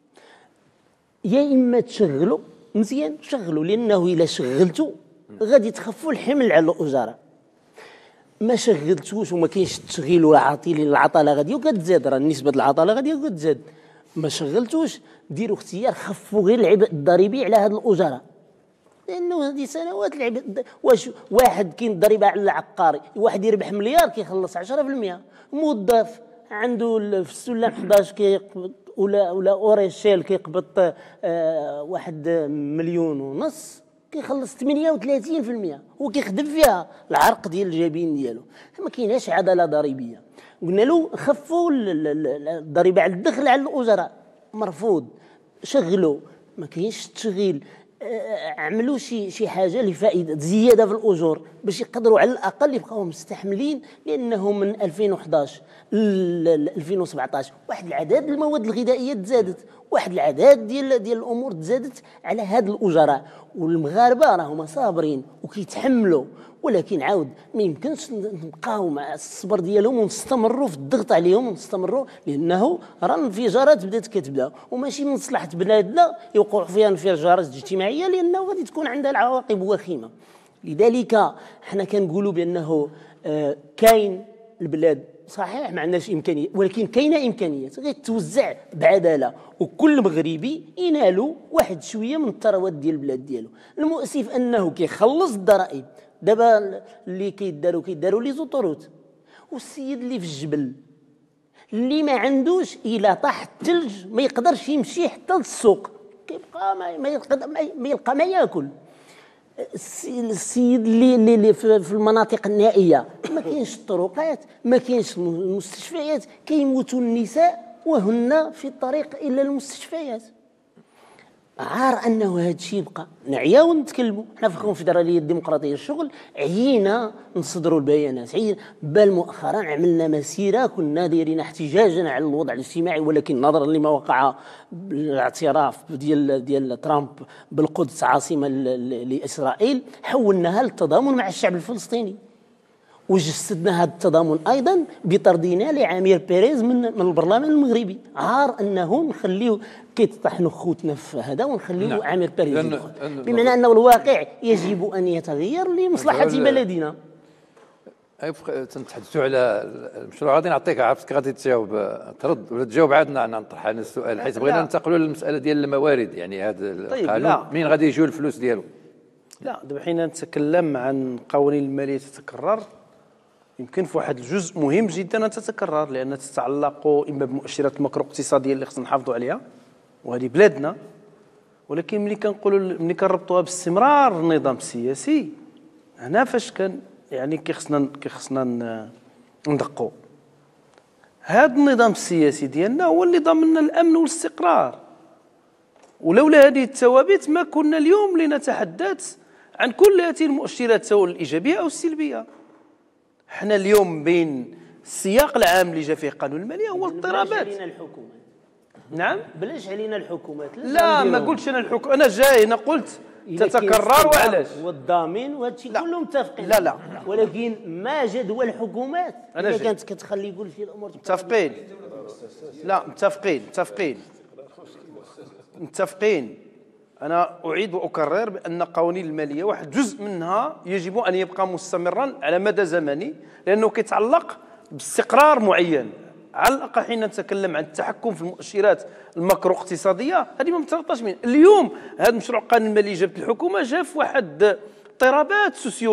يا اما تشغلوا مزيان شغلوا، لانه الا شغلتوا غادي تخفوا الحمل على الاجراء. ما شغلتوش وما كاينش التشغيل والعاطلين العطله غادي وكتزاد، راه نسبه العطله غادي وكتزاد. ما شغلتوش ديروا اختيار، خفوا غير العبء الضريبي على هاد الاجراء، لانه هذه سنوات العبء. واش واحد كاين الضريبه على العقاري، واحد يربح مليار كيخلص 10%، موظف عنده في السلم 11 كيقبض ولا اوريشيل كيقبض 1.5 مليون كيخلص 38% وكيخدم فيها العرق ديال الجبين ديالو. ما كايناش عداله ضريبيه. قلنا له خفوا الضريبه على الدخل على الاجراء، مرفوض. شغلوا، ما كاينش التشغيل. عملوا شي حاجه لفائده زياده في الاجور باش يقدروا على الاقل يبقاو مستحملين، لانه من 2011 ل 2017 واحد العدد المواد الغذائيه تزادت، واحد العدد ديال الامور تزادت على هاد الاجراء. والمغاربه راهم صابرين وكيتحملوا، ولكن عاود ما يمكنش نبقاو مع الصبر ديالهم ونستمروا في الضغط عليهم ونستمروا، لانه راه الانفجارات بدات كتبدا وماشي من مصلحه بلادنا يوقعوا فيها انفجارات اجتماعيه، لانه غادي تكون عندها العواقب وخيمه. لذلك حنا كنقولوا بانه كاين البلاد صحيح ما عندناش امكانيه، ولكن كاينه امكانيات غير توزع بعداله وكل مغربي ينالوا واحد شويه من الثروات ديال البلاد ديالو. المؤسف انه كيخلص الضرائب. دابا اللي كيداروا لي زوطوروت، والسيد اللي في الجبل اللي ما عندوش الا طاح الثلج ما يقدرش يمشي حتى للسوق، كيبقى ما يلقى ما ياكل. السيد اللي في المناطق النائيه ما كاينش الطرقات، ما كاينش المستشفيات، كيموتوا النساء وهن في الطريق الى المستشفيات. عار انه هذا الشيء يبقى. نعياو ونتكلموا حنا في الكونفدراليه الديمقراطيه الشغل، عيينا نصدروا البيانات، بل مؤخرا عملنا مسيره كنا دايرين احتجاجا على الوضع الاجتماعي، ولكن نظرا لما وقع بالاعتراف ديال ترامب بالقدس عاصمه لاسرائيل حولناها للتضامن مع الشعب الفلسطيني، وجسدنا هذا التضامن ايضا بطردنا لعامير بيريز من البرلمان المغربي. عار انه نخليو كيطحنوا خوتنا في هذا ونخليو عامير بيريز، بمعنى انه الواقع يجب ان يتغير لمصلحه بلدنا. تنتحدثوا على المشروع، غادي نعطيك، عرفتك غادي تجاوب ترد ولا تجاوب عادنا نطرح على السؤال، حيت بغينا ننتقلوا للمساله ديال الموارد. يعني هذا القانون منين غادي يجيو الفلوس ديالو؟ لا، دابا حين نتكلم عن قوانين الماليه تتكرر، يمكن في واحد الجزء مهم جدا ان تتكرر، لان تتعلق اما بمؤشرات الماكرو اقتصاديه اللي خصنا نحافظوا عليها وهذه بلادنا، ولكن ملي كنربطوها باستمرار النظام السياسي، هنا فاش كان يعني كيخصنا ندقوا. هذا النظام السياسي ديالنا هو اللي ضمن لنا الامن والاستقرار، ولولا هذه الثوابت ما كنا اليوم لنتحدث عن كل هذه المؤشرات سواء الايجابيه او السلبيه. حنا اليوم بين السياق العام اللي جا فيه قانون الماليه هو الاضطرابات. نعم، بلاش علينا الحكومات. لا ما قلتش انا الحكومه، انا جاي هنا قلت تتكرر وعلاش؟ هو الضامن وهذا الشيء كله متفقين. لا ولكن ما جدوى الحكومات اللي كانت كتخلي يقول شي الامور متفقين. لا متفقين. أنا أعيد وأكرر بأن قوانين المالية واحد جزء منها يجب أن يبقى مستمرا على مدى زمني، لأنه كيتعلق باستقرار معين. على الأقل حين نتكلم عن التحكم في المؤشرات الماكرو اقتصادية، هذه ما متربطاش من اليوم. هذا المشروع القانون المالي جابت الحكومة جا في واحد اضطرابات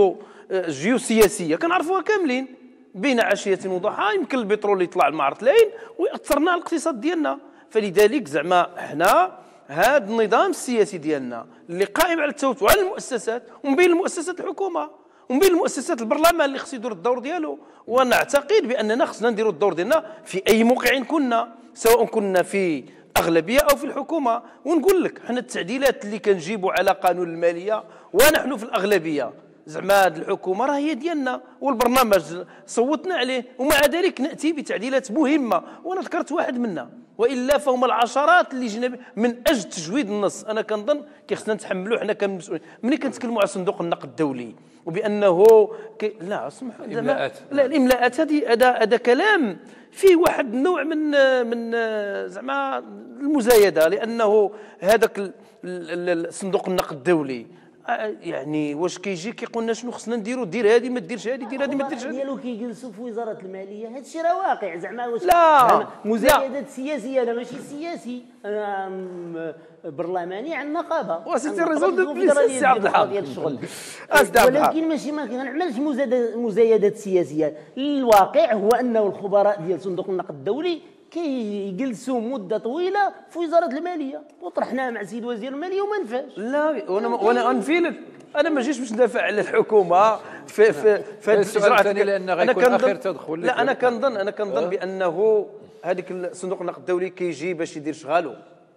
جيوسياسية كنعرفوها كاملين، بين عشية وضحى يمكن البترول يطلع المعرض العين ويأثرنا على الاقتصاد ديالنا. فلذلك زعما حنا هذا النظام السياسي ديالنا اللي قائم على التوتر على المؤسسات، ومن بين المؤسسات الحكومه، ومن بين المؤسسات البرلمان اللي خصو يدير الدور ديالو. ونعتقد باننا خصنا نديروا الدور ديالنا في اي موقع كنا، سواء كنا في اغلبيه او في الحكومه. ونقول لك حنا التعديلات اللي كنجيبوا على قانون الماليه ونحن في الاغلبيه، زعما هذه الحكومه راه هي ديالنا والبرنامج صوتنا عليه، ومع ذلك ناتي بتعديلات مهمه وانا ذكرت واحد منها، والا فهم العشرات اللي جينا من اجل تجويد النص. انا كنظن خصنا نتحملوا حنا كمسؤولين. ملي كنتكلموا على صندوق النقد الدولي وبانه لا اسمح لا الاملاءات هذا كلام فيه واحد النوع من زعما المزايده، لانه هذاك صندوق النقد الدولي يعني واش كيجي كيقول لنا شنو خصنا نديروا، دير هذه ما ديرش هذه، دير هذه ما ديرش هذه. ديالو كيجلسوا في وزاره الماليه، هذا الشيء راه واقع. زعما واش لا مزايدات سياسيه، انا ماشي سياسي، انا برلماني عن النقابه وسيتي الريزول دو بليس سي عبد الحق ديال الشغل. ولكن ماشي ما كنعملش مزايدات سياسيه. الواقع هو انه الخبراء ديال صندوق النقد الدولي كيجلسوا مده طويله في وزاره الماليه، وطرحناها مع سيد وزير الماليه وما نفاش. لا وانا انفي لك، انا ما جيتش باش ندافع على الحكومه في هذه الاجراءات لان غيكون اخر تدخل. لا انا كنظن بانه هذيك الصندوق النقد الدولي كيجي باش يدير شغالو،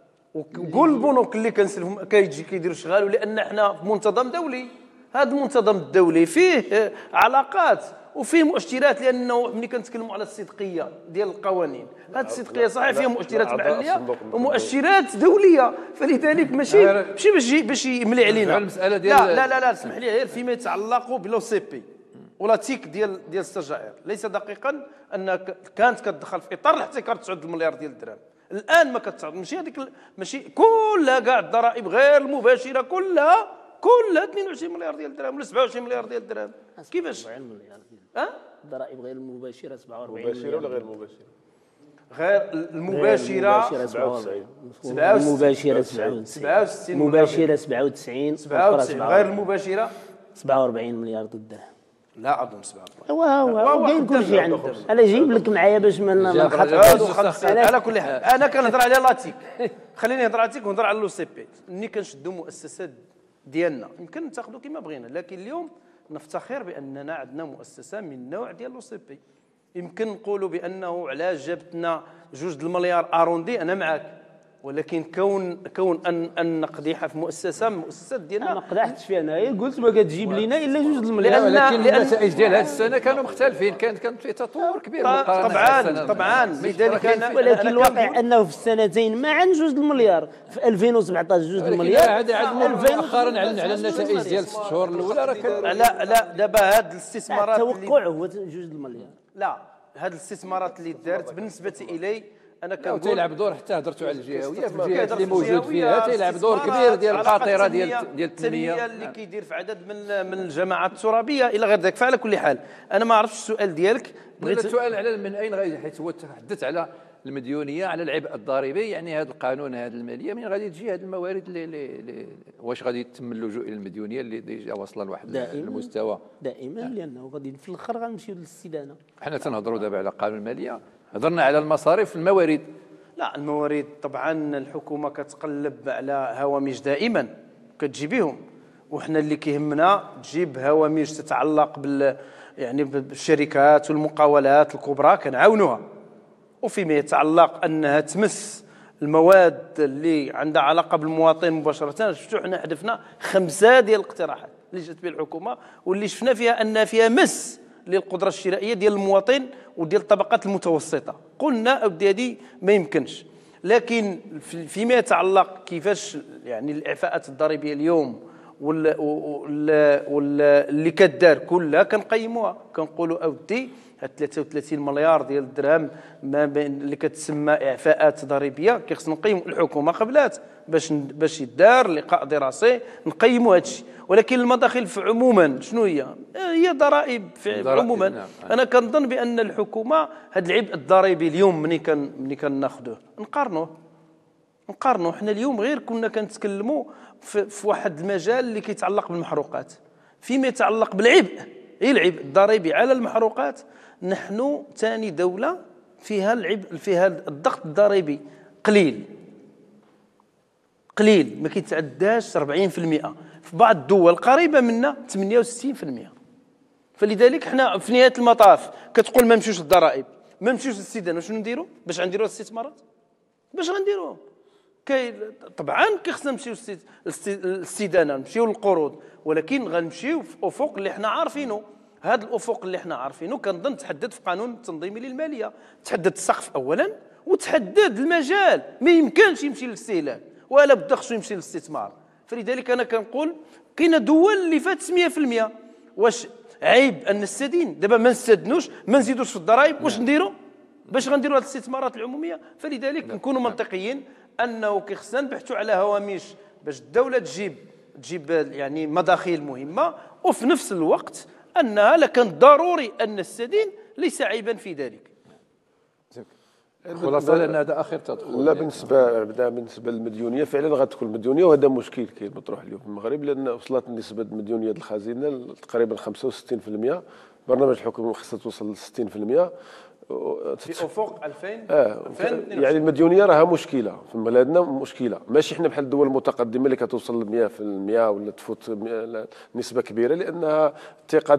وكل البنوك اللي كنسلفهم كيجي كيديروا شغالو، لان حنا في منتظم دولي. هذا المنتظم الدولي فيه علاقات وفيه مؤشرات، لانه ملي كنتكلموا على الصدقيه ديال القوانين، هذه الصدقيه صحيح فيها مؤشرات محليه ومؤشرات دوليه، فلذلك ماشي باش يملي علينا المساله ديال لا اسمح لي غير فيما يتعلق بلو سي بي ولا تيك ديال السجائر. ليس دقيقا انك كانت كتدخل في اطار الاحتكار 9 مليار ديال الدرهم، الان ما كتصعد ماشي كلها كاع الضرائب غير المباشره كلها 22 مليار ديال الدرهم ولا 27 مليار ديال الدرهم. كيفاش؟ 40 مليار الضرائب غير المباشره 47 مباشره ولا غير مباشره؟ غير المباشره 97 المباشره 67 مباشره 97 غير المباشره 47 مليار الدرهم. لا اظن 47 هو كاين كل شيء عنده. انا جايب لك معايا باش ما نخطئش. على كل حال انا كنهضر على لاتيك، خليني نهضر على تيك ونهضر على لو سي بي. ملي كنشدوا مؤسسات ديالنا يمكن نتاخذوا كما بغينا، لكن اليوم نفتخر باننا عندنا مؤسسه من النوع ديال لو سي بي. يمكن نقولوا بانه علاش جابتنا 2 المليار اروندي، انا معاك، ولكن كون ان نقديحها في مؤسسه من المؤسسات ديالنا ما قدحتش فيها. انا قلت ما كتجيب لنا الا 2 المليار، لكن النتائج ديال هذه السنه كانوا مختلفين، كان في تطور كبير طبعا لذلك. ولكن الواقع انه في السنتين معا 2 المليار، في 2017 2 المليار. عاد مؤخرا على النتائج ديال 6 شهور الاولى راه لا دابا هاد الاستثمارات التوقع هو 2 المليار. لا هاد الاستثمارات اللي دارت بالنسبه الي انا كنقول تيلعب دور، حتى هضرتوا على الجهويه في الجهات اللي موجود فيها تيلعب دور كبير ديال القاطره ديال التنميه اللي كيدير في عدد من الجماعات الترابيه الى غير ذلك. فعلى كل حال انا ما عرفتش السؤال ديالك. بغيت السؤال على من اين غادي، حيت هو تحدث على المديونيه، على العبء الضريبي. يعني هذا القانون هذه الماليه من غادي تجي هذه الموارد اللي واش غادي يتم اللجوء الى المديونيه اللي ديجا واصله لواحد المستوى دائما لانه غادي في الاخر غنمشيو للاستدانه. حنا تنهضروا دابا على قانون الماليه، هضرنا على المصاريف الموارد. لا الموارد طبعا الحكومه كتقلب على هوامش دائما كتجيبيهم، وحنا اللي كيهمنا تجيب هوامش تتعلق يعني بالشركات والمقاولات الكبرى كنعاونوها، وفيما يتعلق انها تمس المواد اللي عندها علاقه بالمواطن مباشره. شفتوا حنا حذفنا 5 ديال الاقتراحات اللي جات بها الحكومه واللي شفنا فيها ان فيها مس للقدره الشرائيه ديال المواطن وديال الطبقات المتوسطه. قلنا اودي هذه ما يمكنش. لكن فيما يتعلق كيفاش يعني الاعفاءات الضريبيه اليوم واللي كدار كلها كنقيموها، كنقولوا اودي هاد 33 مليار ديال الدرهم ما بين اللي كتسمى اعفاءات ضريبيه كيخصنا نقيموا الحكومه قبلات باش يدار لقاء دراسي نقيموا هذا الشيء. ولكن المداخل عموما شنو هي ضرائب عموما. نعم. انا كنظن بان الحكومه هذا العبء الضريبي اليوم ملي كناخذوه نقارنوا حنا اليوم غير كنا كنتكلموا في واحد المجال اللي كيتعلق بالمحروقات. فيما يتعلق بالعبء العبء الضريبي على المحروقات، نحن ثاني دولة فيها العبء، فيها الضغط الضريبي قليل ما كيتعداش 40%، في بعض الدول قريبة منا 68%. فلذلك حنا في نهاية المطاف كتقول ما نمشيوش للضرائب، ما نمشيوش للاستدانة، شنو نديروا باش غنديروا الاستثمارات؟ باش غنديروهم؟ طبعا كيخصنا نمشيو للاستدانه، نمشيو للقروض، ولكن غنمشيو في افق اللي حنا عارفينه. هذا الافق اللي حنا عارفينه كنظن تحدد في قانون التنظيمي للماليه، تحدد السقف اولا وتحدد المجال، ما يمكنش يمشي للاستهلاك ولا بد خصو يمشي للاستثمار. فلذلك انا كنقول كاينه دول اللي فات 100%. واش عيب ان نستدين دابا ما نستدنوش ما نزيدوش في الضرائب؟ واش نديروا باش غنديروا هذه الاستثمارات العموميه؟ فلذلك نكونوا منطقيين انه كيخصنا نبحثوا على هوامش باش الدوله تجيب يعني مداخيل مهمه، وفي نفس الوقت انها لكان ضروري ان نستدين، ليس عيبا في ذلك. خلاصه لان هذا اخر تدخل. لا بالنسبه للمديونيه فعلا غتكون المديونيه، وهذا مشكل كاين مطروح اليوم في المغرب، لان وصلت نسبه المديونيه الخزينه تقريبا 65%. برنامج الحكومه خصها توصل ل 60% في افق 2000 يعني المديونيه راها مشكله في بلادنا، مشكله ماشي حنا بحال الدول المتقدمه اللي كتوصل ل 100% ولا تفوت نسبه كبيره، لانها الثقه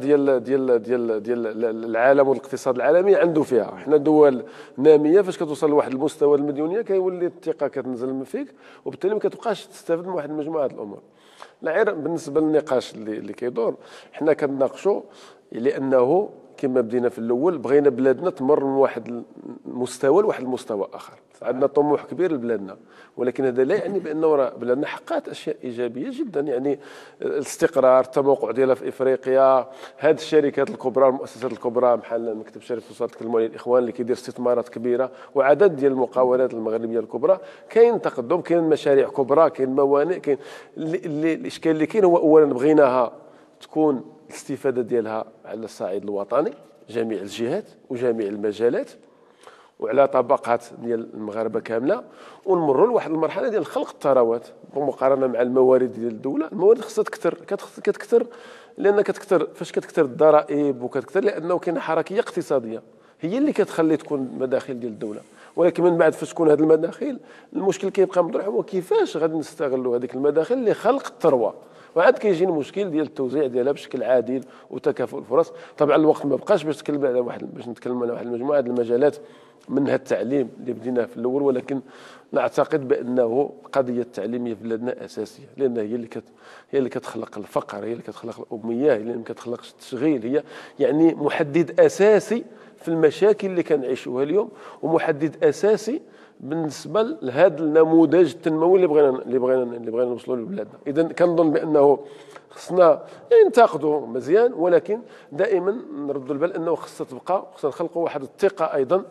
ديال العالم والاقتصاد العالمي عنده فيها. حنا دول ناميه فاش كتوصل لواحد المستوى المديونيه كيولي الثقه كتنزل من فيك، وبالتالي ما كتبقاش تستافد من واحد المجموعه الامور. لا غير بالنسبه للنقاش اللي كيدور، حنا كنناقشوا لانه كما بدينا في الاول بغينا بلادنا تمر من واحد المستوى لواحد المستوى اخر. عندنا طموح كبير لبلادنا، ولكن هذا لا يعني بان بلادنا حققت اشياء ايجابيه جدا، يعني الاستقرار، التموقع ديالها في افريقيا، هذه الشركات الكبرى المؤسسات الكبرى بحال مكتب شركه وزاره تكلموا عليه الاخوان اللي كيدير استثمارات كبيره، وعدد ديال المقاولات المغربيه الكبرى. كاين تقدم، كاين مشاريع كبرى، كاين موانئ، كاين الاشكال اللي كاين هو اولا بغيناها تكون الاستفاده ديالها على الصعيد الوطني جميع الجهات وجميع المجالات وعلى طبقات ديال المغاربه كامله، ونمروا لواحد المرحله ديال خلق الثروات بمقارنه مع الموارد ديال الدوله. الموارد خصها كتكثر لان كتكثر فاش كتكثر الضرائب وكتكثر لانه كاينه حركيه اقتصاديه هي اللي كتخلي تكون مداخل ديال الدوله. ولكن من بعد فاش تكون هذه المداخل المشكل كيبقى مطروح هو كيفاش غادي نستغلوا هذيك المداخل لخلق الثروه. وعاد كيجي المشكل ديال التوزيع ديالها بشكل عادل وتكافؤ الفرص. طبعا الوقت ما بقاش باش نتكلم على واحد المجموعه ديال المجالات منها التعليم اللي بدينا في الاول، ولكن نعتقد بانه قضيه التعليميه في بلادنا اساسيه، لان هي اللي كتخلق الفقر، هي اللي كتخلق الاميه، هي اللي ما كتخلقش التشغيل، هي يعني محدد اساسي في المشاكل اللي كنعيشوها اليوم، ومحدد اساسي بالنسبه لهذا النموذج التنموي اللي بغينا نوصلوا لبلادنا. اذا كنظن بانه خصنا ننتقدوا مزيان، ولكن دائما نردوا البال انه خصها تبقى، خصنا نخلقوا واحد الثقه ايضا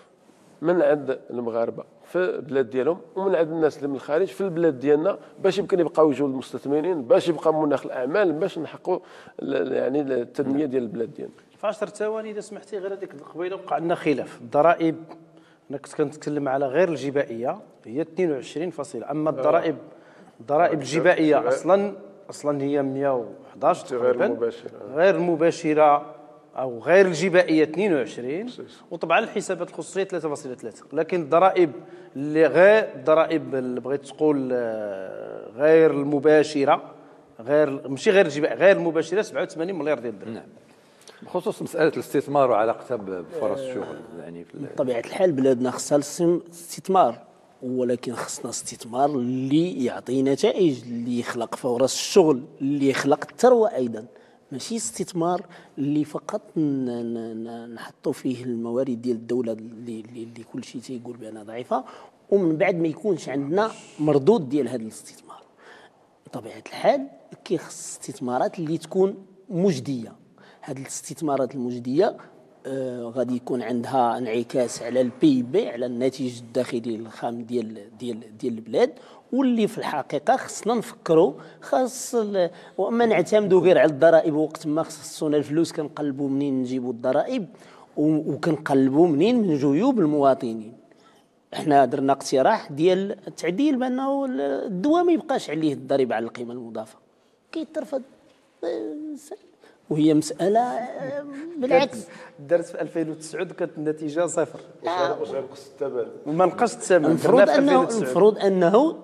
من عند المغاربه في البلاد ديالهم ومن عند الناس اللي من الخارج في البلاد ديالنا، باش يمكن يبقاو يجوا المستثمرين، باش يبقى مناخ الاعمال، باش نحققوا يعني التنميه ديال البلاد ديالنا. في 10 ثواني اذا سمحتي، غير هذيك قبيله وقع عندنا خلاف. الضرائب انا كنت كنتكلم على غير الجبائيه هي 22 اما الضرائب الجبائيه اصلا هي 111 تقريبا، غير المباشره او غير الجبائيه 22، وطبعا الحسابات الخصوصيه 3.3. لكن الضرائب اللي بغيت تقول غير المباشره، ماشي غير الجبائيه، غير المباشره 87 مليار ديال الدرهم. نعم. بخصوص مساله الاستثمار وعلاقتها بفرص الشغل، يعني بطبيعه الحال بلادنا خصها الاستثمار، ولكن خصنا استثمار اللي يعطي نتائج، اللي يخلق فرص الشغل، اللي يخلق الثروه ايضا، ماشي استثمار اللي فقط نحطوا فيه الموارد ديال الدوله اللي كل شيء تيقول بانها ضعيفه، ومن بعد ما يكونش عندنا مردود ديال هذا الاستثمار. بطبيعه الحال كيخص استثمارات اللي تكون مجديه. هذه الاستثمارات المجديه غادي يكون عندها انعكاس على البي بي، على الناتج الداخلي الخام ديال البلاد، واللي في الحقيقه خصنا نفكروا وما نعتمدوا غير على الضرائب. وقت ما خصنا الفلوس كنقلبوا منين نجيبوا الضرائب وكنقلبوا منين من جيوب المواطنين. احنا درنا اقتراح ديال التعديل بانه الدواء ما يبقاش عليه الضريبه على القيمه المضافه، كيترفض، وهي مساله بالعكس درت في 2009 كانت النتيجه صفر، وما نقص الثمن. المفروض انه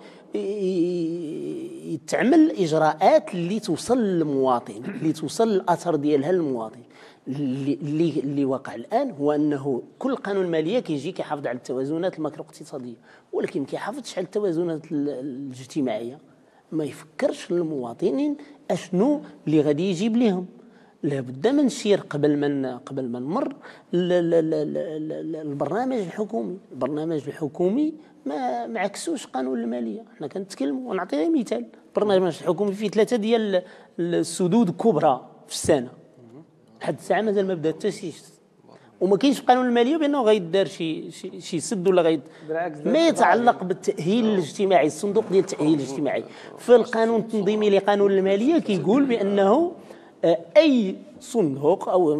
يتعمل اجراءات اللي توصل للمواطن، اللي توصل الاثر ديالها للمواطن. اللي واقع الان هو انه كل قانون الماليه كيجي كيحافظ على التوازنات الماكرو اقتصاديه، ولكن ما كيحافظش على التوازنات الاجتماعيه. ما يفكرش المواطنين اشنو اللي غادي يجيب لهم. لابد من نسير قبل ما نمر البرنامج الحكومي. البرنامج الحكومي ما عكسوش قانون الماليه. حنا كنتكلموا، ونعطي مثال. البرنامج الحكومي فيه 3 ديال السدود كبرى في السنه، لحد الساعه مازال ما بدا حتى شي، وما كاينش في قانون الماليه بانه غيدار شي سد ولا ما يتعلق بالتاهيل الاجتماعي. الصندوق ديال التاهيل الاجتماعي في القانون التنظيمي لقانون الماليه كيقول بانه اي صندوق او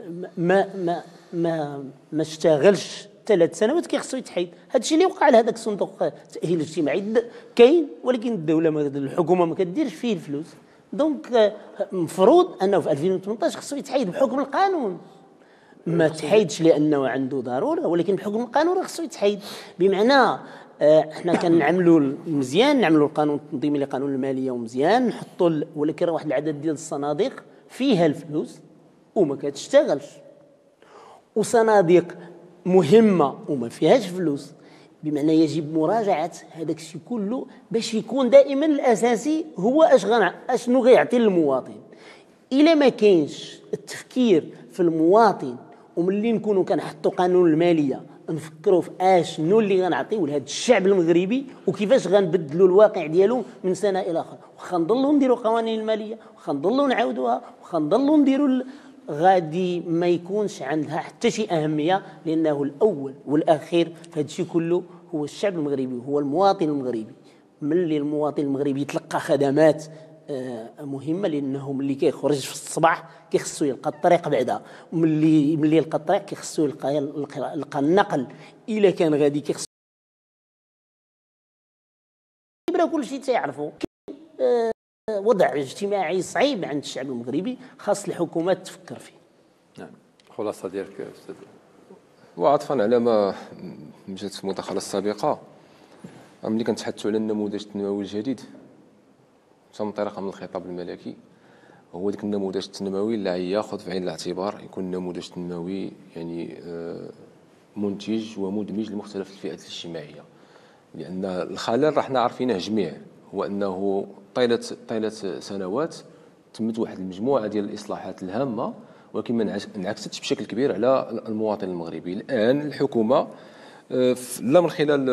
ما اشتغلش 3 سنوات كيخصو يتحيد. هذا الشيء اللي وقع لهذاك الصندوق التاهيل الاجتماعي كاين، ولكن الدوله الحكومه ما كديرش فيه الفلوس. دونك مفروض انه في 2018 خصو يتحيد بحكم القانون. ما تحيدش لانه عنده ضروره، ولكن بحكم القانون خصو يتحيد. بمعنى احنا كنعملوا مزيان، نعملوا القانون التنظيمي لقانون الماليه ومزيان نحطوا، ولكن واحد العدد ديال الصناديق فيها الفلوس وما كتشتغلش، وصناديق مهمه وما فيهاش فلوس. بمعنى يجب مراجعه هذاك الشيء كله باش يكون دائما الاساسي هو اشنو غيعطي للمواطن. الا ما كاينش التفكير في المواطن، وملي نكونوا كنحطوا قانون الماليه نفكروا في اشنو اللي غنعطيو لهذا الشعب المغربي وكيفاش غنبدلوا الواقع ديالو من سنه الى اخرى. واخا نضلوا نديروا قوانين الماليه، واخا نضلوا نعاودوها، واخا نضلوا نديروا، غادي ما يكونش عندها حتى شي اهميه، لانه الاول والاخير في هذا الشيء كله هو الشعب المغربي، هو المواطن المغربي. ملي المواطن المغربي يتلقى خدمات مهمه، لانه ملي كيخرج في الصباح كيخصو يلقى الطريق بعدا، ملي يلقى الطريق كيخصو يلقى النقل، الا كان غادي كيخصو يبرا كل شيء تيعرفوا. وضع اجتماعي صعيب عند الشعب المغربي، خاص الحكومات تفكر فيه. نعم، خلاصه ديالك استاذ. وعطفا على ما جات في المداخله السابقه، ملي كنتحدثوا على النموذج التنموي الجديد منطلقا من الخطاب الملكي، هو ذاك النموذج التنموي اللي ياخذ في عين الاعتبار يكون نموذج تنموي يعني منتج ومدمج لمختلف الفئات الاجتماعيه. لان الخلل راحنا عارفينه جميع، هو انه طيله سنوات تمت واحد المجموعه ديال الاصلاحات الهامه، ولكن ما انعكستش بشكل كبير على المواطن المغربي. الان الحكومه لا من خلال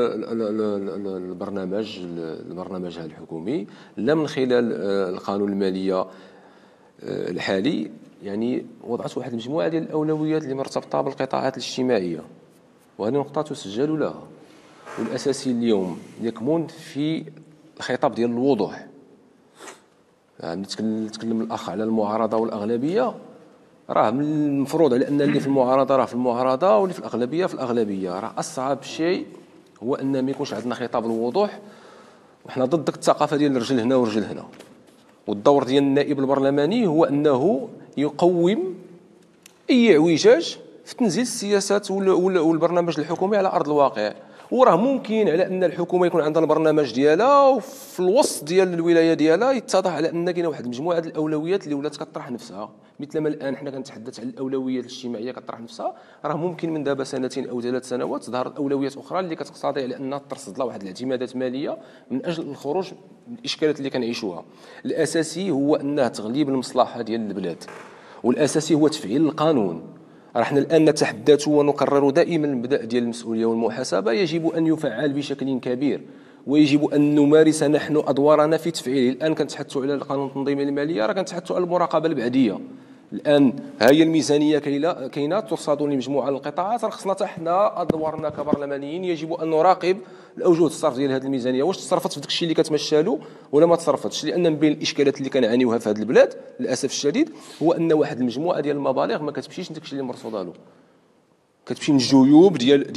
البرنامج الحكومي، لا من خلال القانون الماليه الحالي، يعني وضعت واحد المجموعه ديال الاولويات اللي مرتبطه بالقطاعات الاجتماعيه، وهذه نقطه تسجل لها. والاساسي اليوم يكمن في الخطاب ديال الوضوح. يعني نتكلم الاخ على المعارضه والاغلبيه، راه من المفروض على ان اللي في المعارضه راه في المعارضه، واللي في الاغلبيه في الاغلبيه. راه اصعب شيء هو ان ما يكونش عندنا خطاب الوضوح، وحنا ضد ديك الثقافه ديال الرجل هنا والرجل هنا. والدور ديال النائب البرلماني هو انه يقوم اي اعوجاج في تنزيل السياسات والبرنامج الحكومي على ارض الواقع. وراه ممكن على ان الحكومه يكون عندها البرنامج ديالها، وفي الوسط ديال الولايه ديالها يتضح على ان كاينه واحد المجموعه ديال الاولويات اللي ولات كطرح نفسها. مثل ما الان حنا كنتحدث على الاولويات الاجتماعيه كطرح نفسها، راه ممكن من دابا 2 أو 3 سنوات تظهر اولويات اخرى اللي كتقتضي على انها ترصد لها واحد الاعتمادات ماليه من اجل الخروج من الاشكالات اللي كنعيشوها. الاساسي هو انه تغليب المصلحه ديال البلاد، والاساسي هو تفعيل القانون. نحن الآن نتحدث ونكرر دائما المبدأ ديال المسؤولية والمحاسبة يجب أن يفعل بشكل كبير، ويجب أن نمارس نحن أدوارنا في تفعيله. الآن كنتحدثوا على القانون التنظيمي المالية، راه كنتحدثوا على المراقبة البعدية. الآن ها هي الميزانية كاينة ترصد لمجموعة القطاعات، راه خصنا حتى حنا أدوارنا كبرلمانيين يجب أن نراقب الأوجه الصرف ديال هذه الميزانية، واش تصرفت في داك الشيء اللي كتمشى له ولا ما تصرفتش. لأن من بين الإشكالات اللي كنعانيوها في هذه البلاد للأسف الشديد هو أن واحد المجموعة ديال المبالغ ما كتمشيش داك الشيء اللي مرصوده له، كتمشي من الجيوب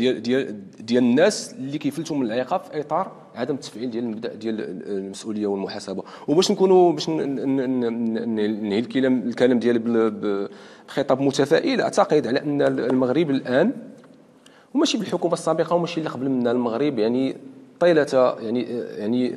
ديال الناس اللي كيفلتوا من العقاب في اطار عدم التفعيل ديال المبدا ديال المسؤوليه والمحاسبه. وباش نكونوا باش ننهي الكلام ديالي بخطاب متفائل، اعتقد على ان المغرب الان وماشي بالحكومه السابقه وماشي اللي قبل منها، المغرب يعني طيله يعني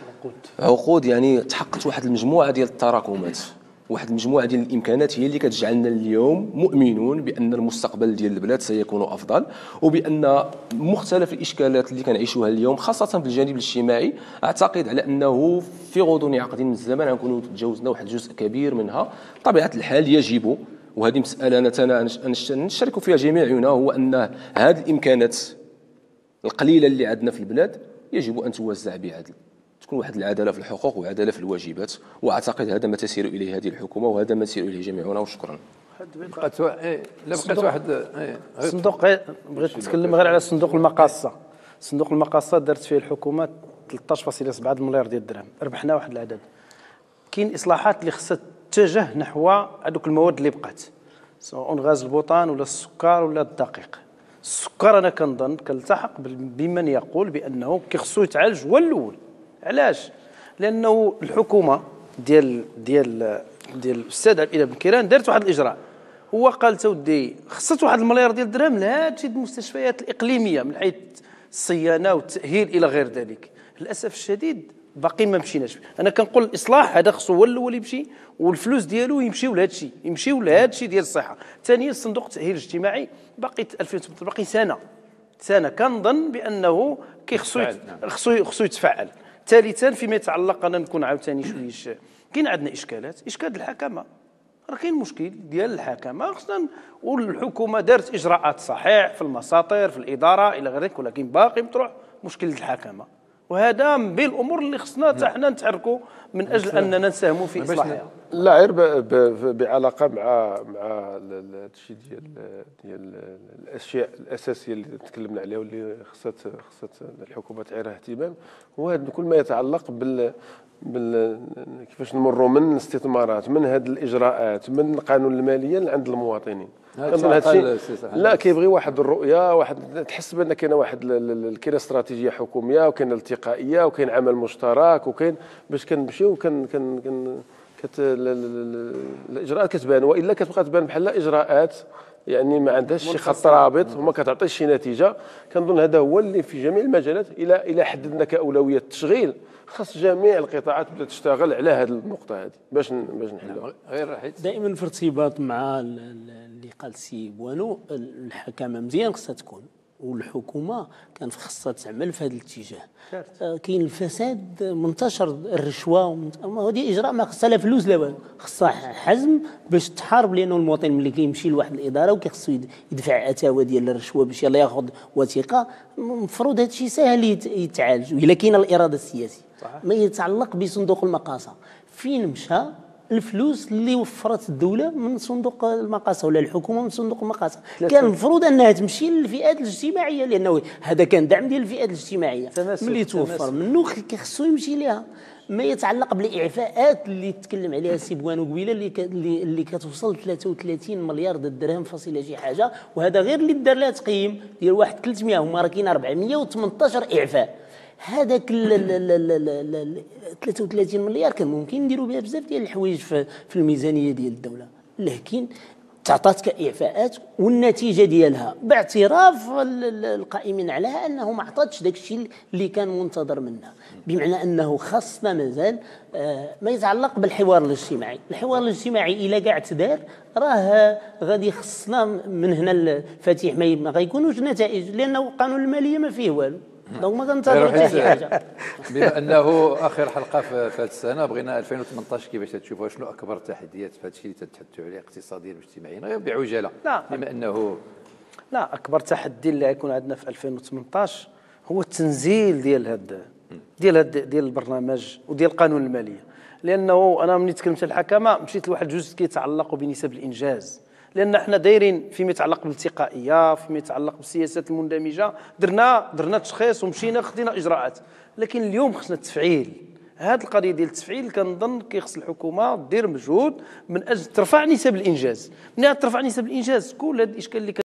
عقود يعني تحققت واحد المجموعه ديال التراكمات، واحد المجموعه ديال الامكانات هي اللي كتجعلنا اليوم مؤمنون بان المستقبل ديال البلاد سيكون افضل، وبان مختلف الاشكالات اللي كنعيشوها اليوم خاصه في الجانب الاجتماعي اعتقد على انه في غضون عقد من الزمن غنكونوا تجاوزنا واحد الجزء كبير منها. بطبيعه الحال يجب، وهذه مساله انا نشارك فيها جميعنا، هو ان هذه الامكانات القليله اللي عندنا في البلاد يجب ان توزع بعدل، تكون واحد العداله في الحقوق وعداله في الواجبات، واعتقد هذا ما تسير اليه هذه الحكومه وهذا ما تسير اليه جميعنا. وشكرا. بقات واحد صندوق، بغيت نتكلم غير على صندوق المقاصه. صندوق المقاصه دارت فيه الحكومه 13.7 مليار ديال الدرهم، ربحنا واحد العدد. كاين اصلاحات اللي خصها تتجه نحو هذوك المواد اللي بقات، سواء غاز البوطان ولا السكر ولا الدقيق. السكر انا كنظن كنلتحق بمن يقول بانه كيخصو يتعالج هو الاول. علاش؟ لانه الحكومه ديال الاستاذ عبد بن كيران دارت واحد الاجراء، هو قال تودي خصت واحد المليار ديال الدرهم لهادشي المستشفيات الاقليميه من حيث الصيانه والتاهيل الى غير ذلك. للاسف الشديد باقي ما مشيناش. انا كنقول الاصلاح هذا خصو هو الاول يمشي، والفلوس ديالو يمشيو لهذا الشيء، يمشيو لهذا الشيء ديال الصحه. ثانيا صندوق التاهيل الاجتماعي باقي 2018 باقي سنه كنظن بانه خصو يتفعل. ثالثا فيما يتعلق، انا نكون عاوتاني شويه كاين عندنا اشكال الحكامه، راه كاين مشكل ديال الحكامه خصنا، والحكومه دارت اجراءات صحيح في المساطر في الاداره الى غير ذلك، ولكن باقي مطروح مشكل الحكامه، وهذا من بين الامور اللي خصنا حتى حنا نتحركوا من اجل اننا نساهموا في اصلاحها. لا غير بعلاقه مع الشيء ديال الاشياء الاساسيه اللي تكلمنا عليها واللي خصت الحكومه تعيرها اهتمام، هو هذا كل ما يتعلق كيفاش نمروا من الاستثمارات، من هذه الاجراءات، من قانون الماليه لعند المواطنين. لا كيبغي واحد الرؤيه، واحد تحس بان كاينه كاينه استراتيجيه حكوميه وكاين التقائيه وكاين عمل مشترك وكاين باش كنمشيو الاجراءات كتبان، والا كتبقى تبان بحال اجراءات يعني ما عندهاش شي خط رابط وما كتعطيش شي نتيجه. كنظن هذا هو اللي في جميع المجالات الى حددنا كاولويه التشغيل، خاص جميع القطاعات تبدا تشتغل على هذه النقطه هذه باش نحلوها. غير حيت دائما في ارتباط مع اللي قال السي بوانو، الحكامه مزيان خصها تكون، والحكومه كان خصها تعمل في هذا الاتجاه. كاين الفساد منتشر، الرشوه، هذه اجراء ما خصها لا فلوس لا والو، خصها حزم باش تحارب، لانه المواطن ملي كيمشي لواحد الاداره وكيخصو يدفع اتاوه ديال الرشوه باش يلا ياخذ وثيقه، المفروض هذا الشيء ساهل يتعالج الا كاينه الاراده السياسيه. ما يتعلق بصندوق المقاصه، فين مشى الفلوس اللي وفرت الدوله من صندوق المقاصه ولا الحكومه من صندوق المقاصه؟ كان المفروض انها تمشي للفئات الاجتماعيه، لانه هذا كان دعم ديال الفئات الاجتماعيه ملي توفر منه خصو يمشي لها. ما يتعلق بالاعفاءات اللي تكلم عليها السي بوانو قبيله اللي كتوصل 33 مليار الدرهم فاصله شي حاجه، وهذا غير اللي دار لها تقييم ديال واحد 300، هما راه كاين 418 اعفاء. هذاك 33 مليار كان ممكن نديروا بها بزاف ديال الحوايج في الميزانيه ديال الدوله، لكن تعطات كاعفاءات، والنتيجه ديالها باعتراف القائمين عليها انه ما عطاتش داك الشيء اللي كان منتظر منها. بمعنى انه خاصنا مازال ما يتعلق بالحوار الاجتماعي. الحوار الاجتماعي الى كاع تدار راه غادي خصنا من هنا الفاتح ما غيكونوش نتائج، لانه القانون الماليه ما فيه والو، دونك ما كنتظروا حتى شي حاجه. بما انه اخر حلقه في هذه السنه، بغينا 2018 كيفاش تشوفوها، شنو اكبر التحديات في هذا الشيء اللي تتحدثوا عليه اقتصاديا واجتماعيا، غير بعجاله؟ بما انه لا اكبر تحدي اللي غيكون عندنا في 2018 هو التنزيل ديال ديال البرنامج وديال قانون الماليه. لانه انا ملي تكلمت على الحكمه مشيت لواحد الجزء كيتعلق بنسب الانجاز، لان احنا دايرين فيما يتعلق بالالتقائيه، فيما يتعلق بالسياسات المندمجه، درنا تشخيص ومشينا خدينا اجراءات، لكن اليوم خصنا التفعيل. هذه القضيه ديال التفعيل كنظن كيخص الحكومه دير مجهود من اجل ترفع نسب الانجاز. ملي ترفع نسب الانجاز كل هذا الاشكال اللي